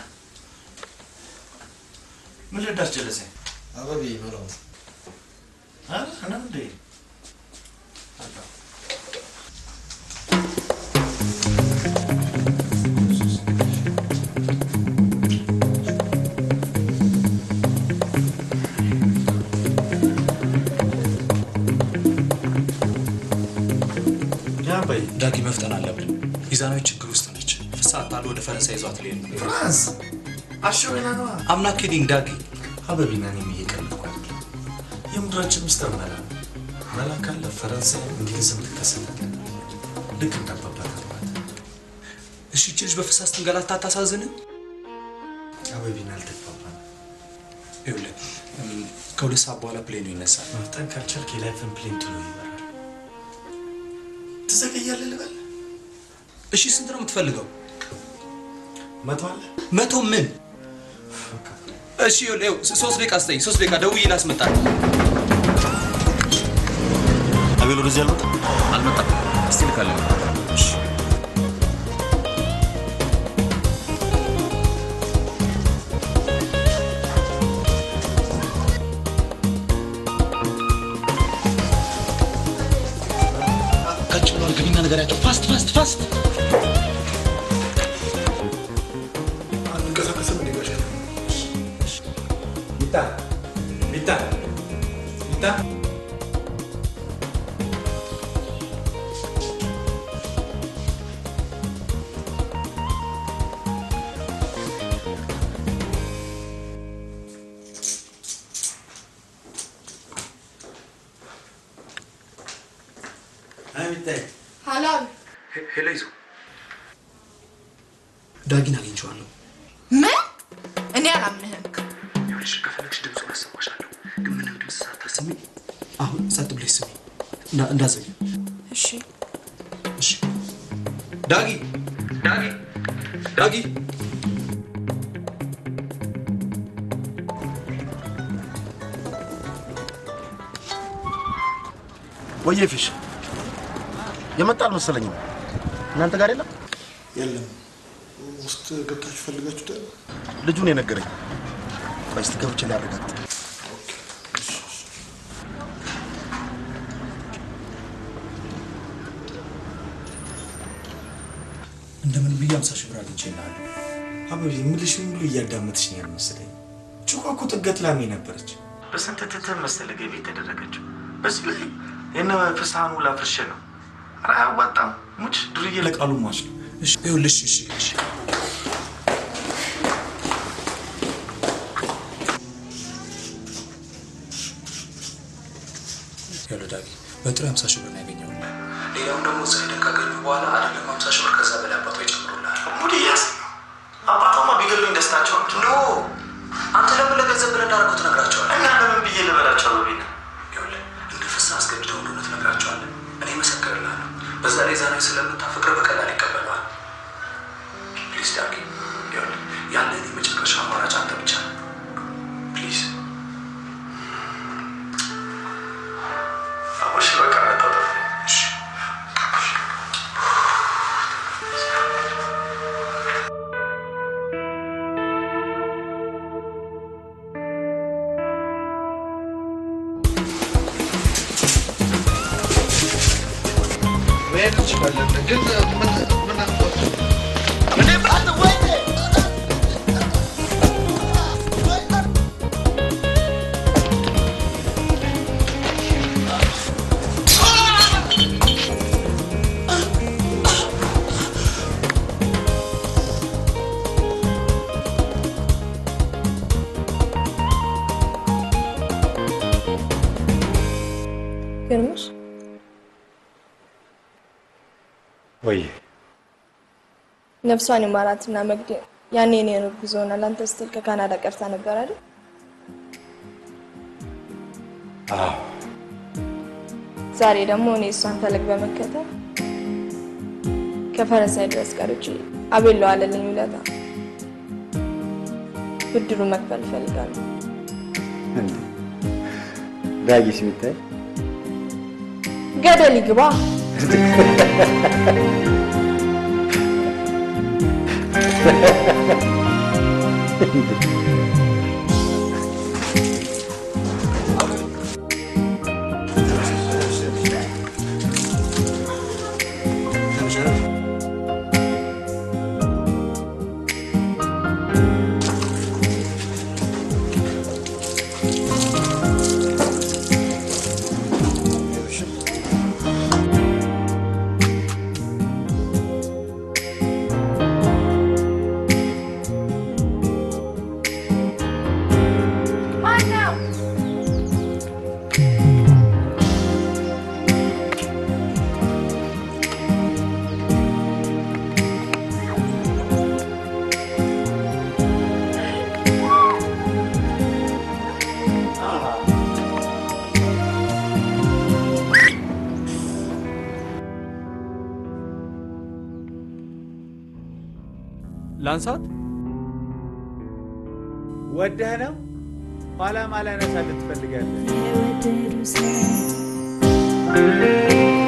ምን ልዳስ ጀለሰ አበቢ ነው አና እንዴ ዳጊ መፍጠን አለብን። ይዛናዊ ችግር ውስጥ ነች። ፍሳት አለ ወደ ፈረንሳይ ይዟት ሊሄድ ነው። ፍራንስ አሽወና ነው አምና ኪዲንግ ዳጊ አበቢና እኔም እየቀለድኩ አይደል። የምድራችን ሚስተር መላ ካለ ፈረንሳይ እንግሊዝም ልትከሰት ልክ እንዳባባታ እሺ ልጅ በፍሳት ትንገላታ አታሳዝንም? አበቢና አልተግባባን። ይኸውልህ ከሁለት ሰዓት በኋላ ፕሌኑ ይነሳል። መፍጠን ካልቻልክ የላይፍን ፕሌን ጥሎ ይበራል። ትዘገያለህ ልበል? እሺ ስንት ነው የምትፈልገው? 100 አለ። 100 ምን? እሺ ይኸውልህ 3 ደቂቃ ስጠኝ። 3 ደቂቃ ደውዬ ላስመጣል። አቤል ወደዚህ አልመጣም። እስቲ ልካለሁ። እሺ ግቢና ነገራቸው ፋስት አንቀሳቀስም እንዴ ጋሽ ሚታ ሀሎ ሄሎ ይዞ ዳጊን አግኝቼዋለሁ። ምን? እኔ አላምንህም። ይኸውልሽ ከፈለግሽ ድምፁን አሰማሻለሁ፣ ግን ምንም ድምፅ ሳታሰሚ አሁን ጸጥ ብለሽ ስሚ እንዳዘጊ። እሺ ዳጊ ወየ ፊሽ የመጣል መሰለኝ። እናንተ ጋር የለም? የለም። ውስጥ ገብታችሁ ፈልጋችሁታል? ልጁን የነገረኝ። እስቲ ገብቼ ላረጋግጥ። እንደምን ብዬ 50 ሺህ ብር አግኝቼልሃለሁ። አበቢ የምልሽን ሁሉ እያዳመጥሽ ነው ያልመሰለኝ። ጭቋቁ ጥገት ላሜ ነበረች። በስንት ትትህ መሰለህ ገቢ የተደረገችው። በዚህ ላይ የነ ፍስሃኑ ላፍርሽ ነው። ኧረ አያዋጣም። ሙች ዱርዬ ለቃሉ ማሽ ነው። እሺ ይኸውልሽ እሺ ይኸውልህ ዳጊ በጥሬ 50 ሺህ ብር ነው ያገኘው። ሌላውን ደግሞ እዛ ሄደህ ካገኙ በኋላ አይደለም 50 ሺህ ብር ከዛ በላይ አባቷ ይጨምሩልሃል። ሙድ እያስ አባቷማ ቢገሉኝ ደስታቸው ነው። አንተ ለምን ለገንዘብ ብለህ እንዳደረጉት ትነግራቸዋለህ? እና ለምን ብዬ ልበላቸው አበቢና? ይኸውልህ እንደ ፍስሃ አስገድደው እንደሆነ ትነግራቸዋለህ። እኔ መሰክርልሃለሁ። በዛ ላይ ዛሬ ስለምታፈቅር በቀላል ይቀበለዋል። ፕሊዝ ዳጊ ይኸውልህ ያለን የመጨረሻ አማራጭ አንተ ብቻ ነህ። ፕሊዝ አቦሽ በቃ መጣሁ። እሺ መሄድ እንችላለን ግን ምን አልኳት? ግርምሽ ወይ ነፍሷን ይማራትና መግዴ ያኔ እኔ እርጉዝ ሆና ላንተ ስትል ከካናዳ ቀርታ ነበር አይደል? አዎ። ዛሬ ደግሞ እኔ እሷን ፈለግ በመከተል ከፈረንሳይ ድረስ ቀርጬ አቤል ለዋለልኝ ውለታ ብድሩ መክፈል እፈልጋለሁ። ዳጊስ የሚታይ ገደል ይግባ። Ha ha ha ha. ላንሳት ወደህ ነው ኋላ ማላነሳ ልትፈልጋለህ የወደዱ ሰሞን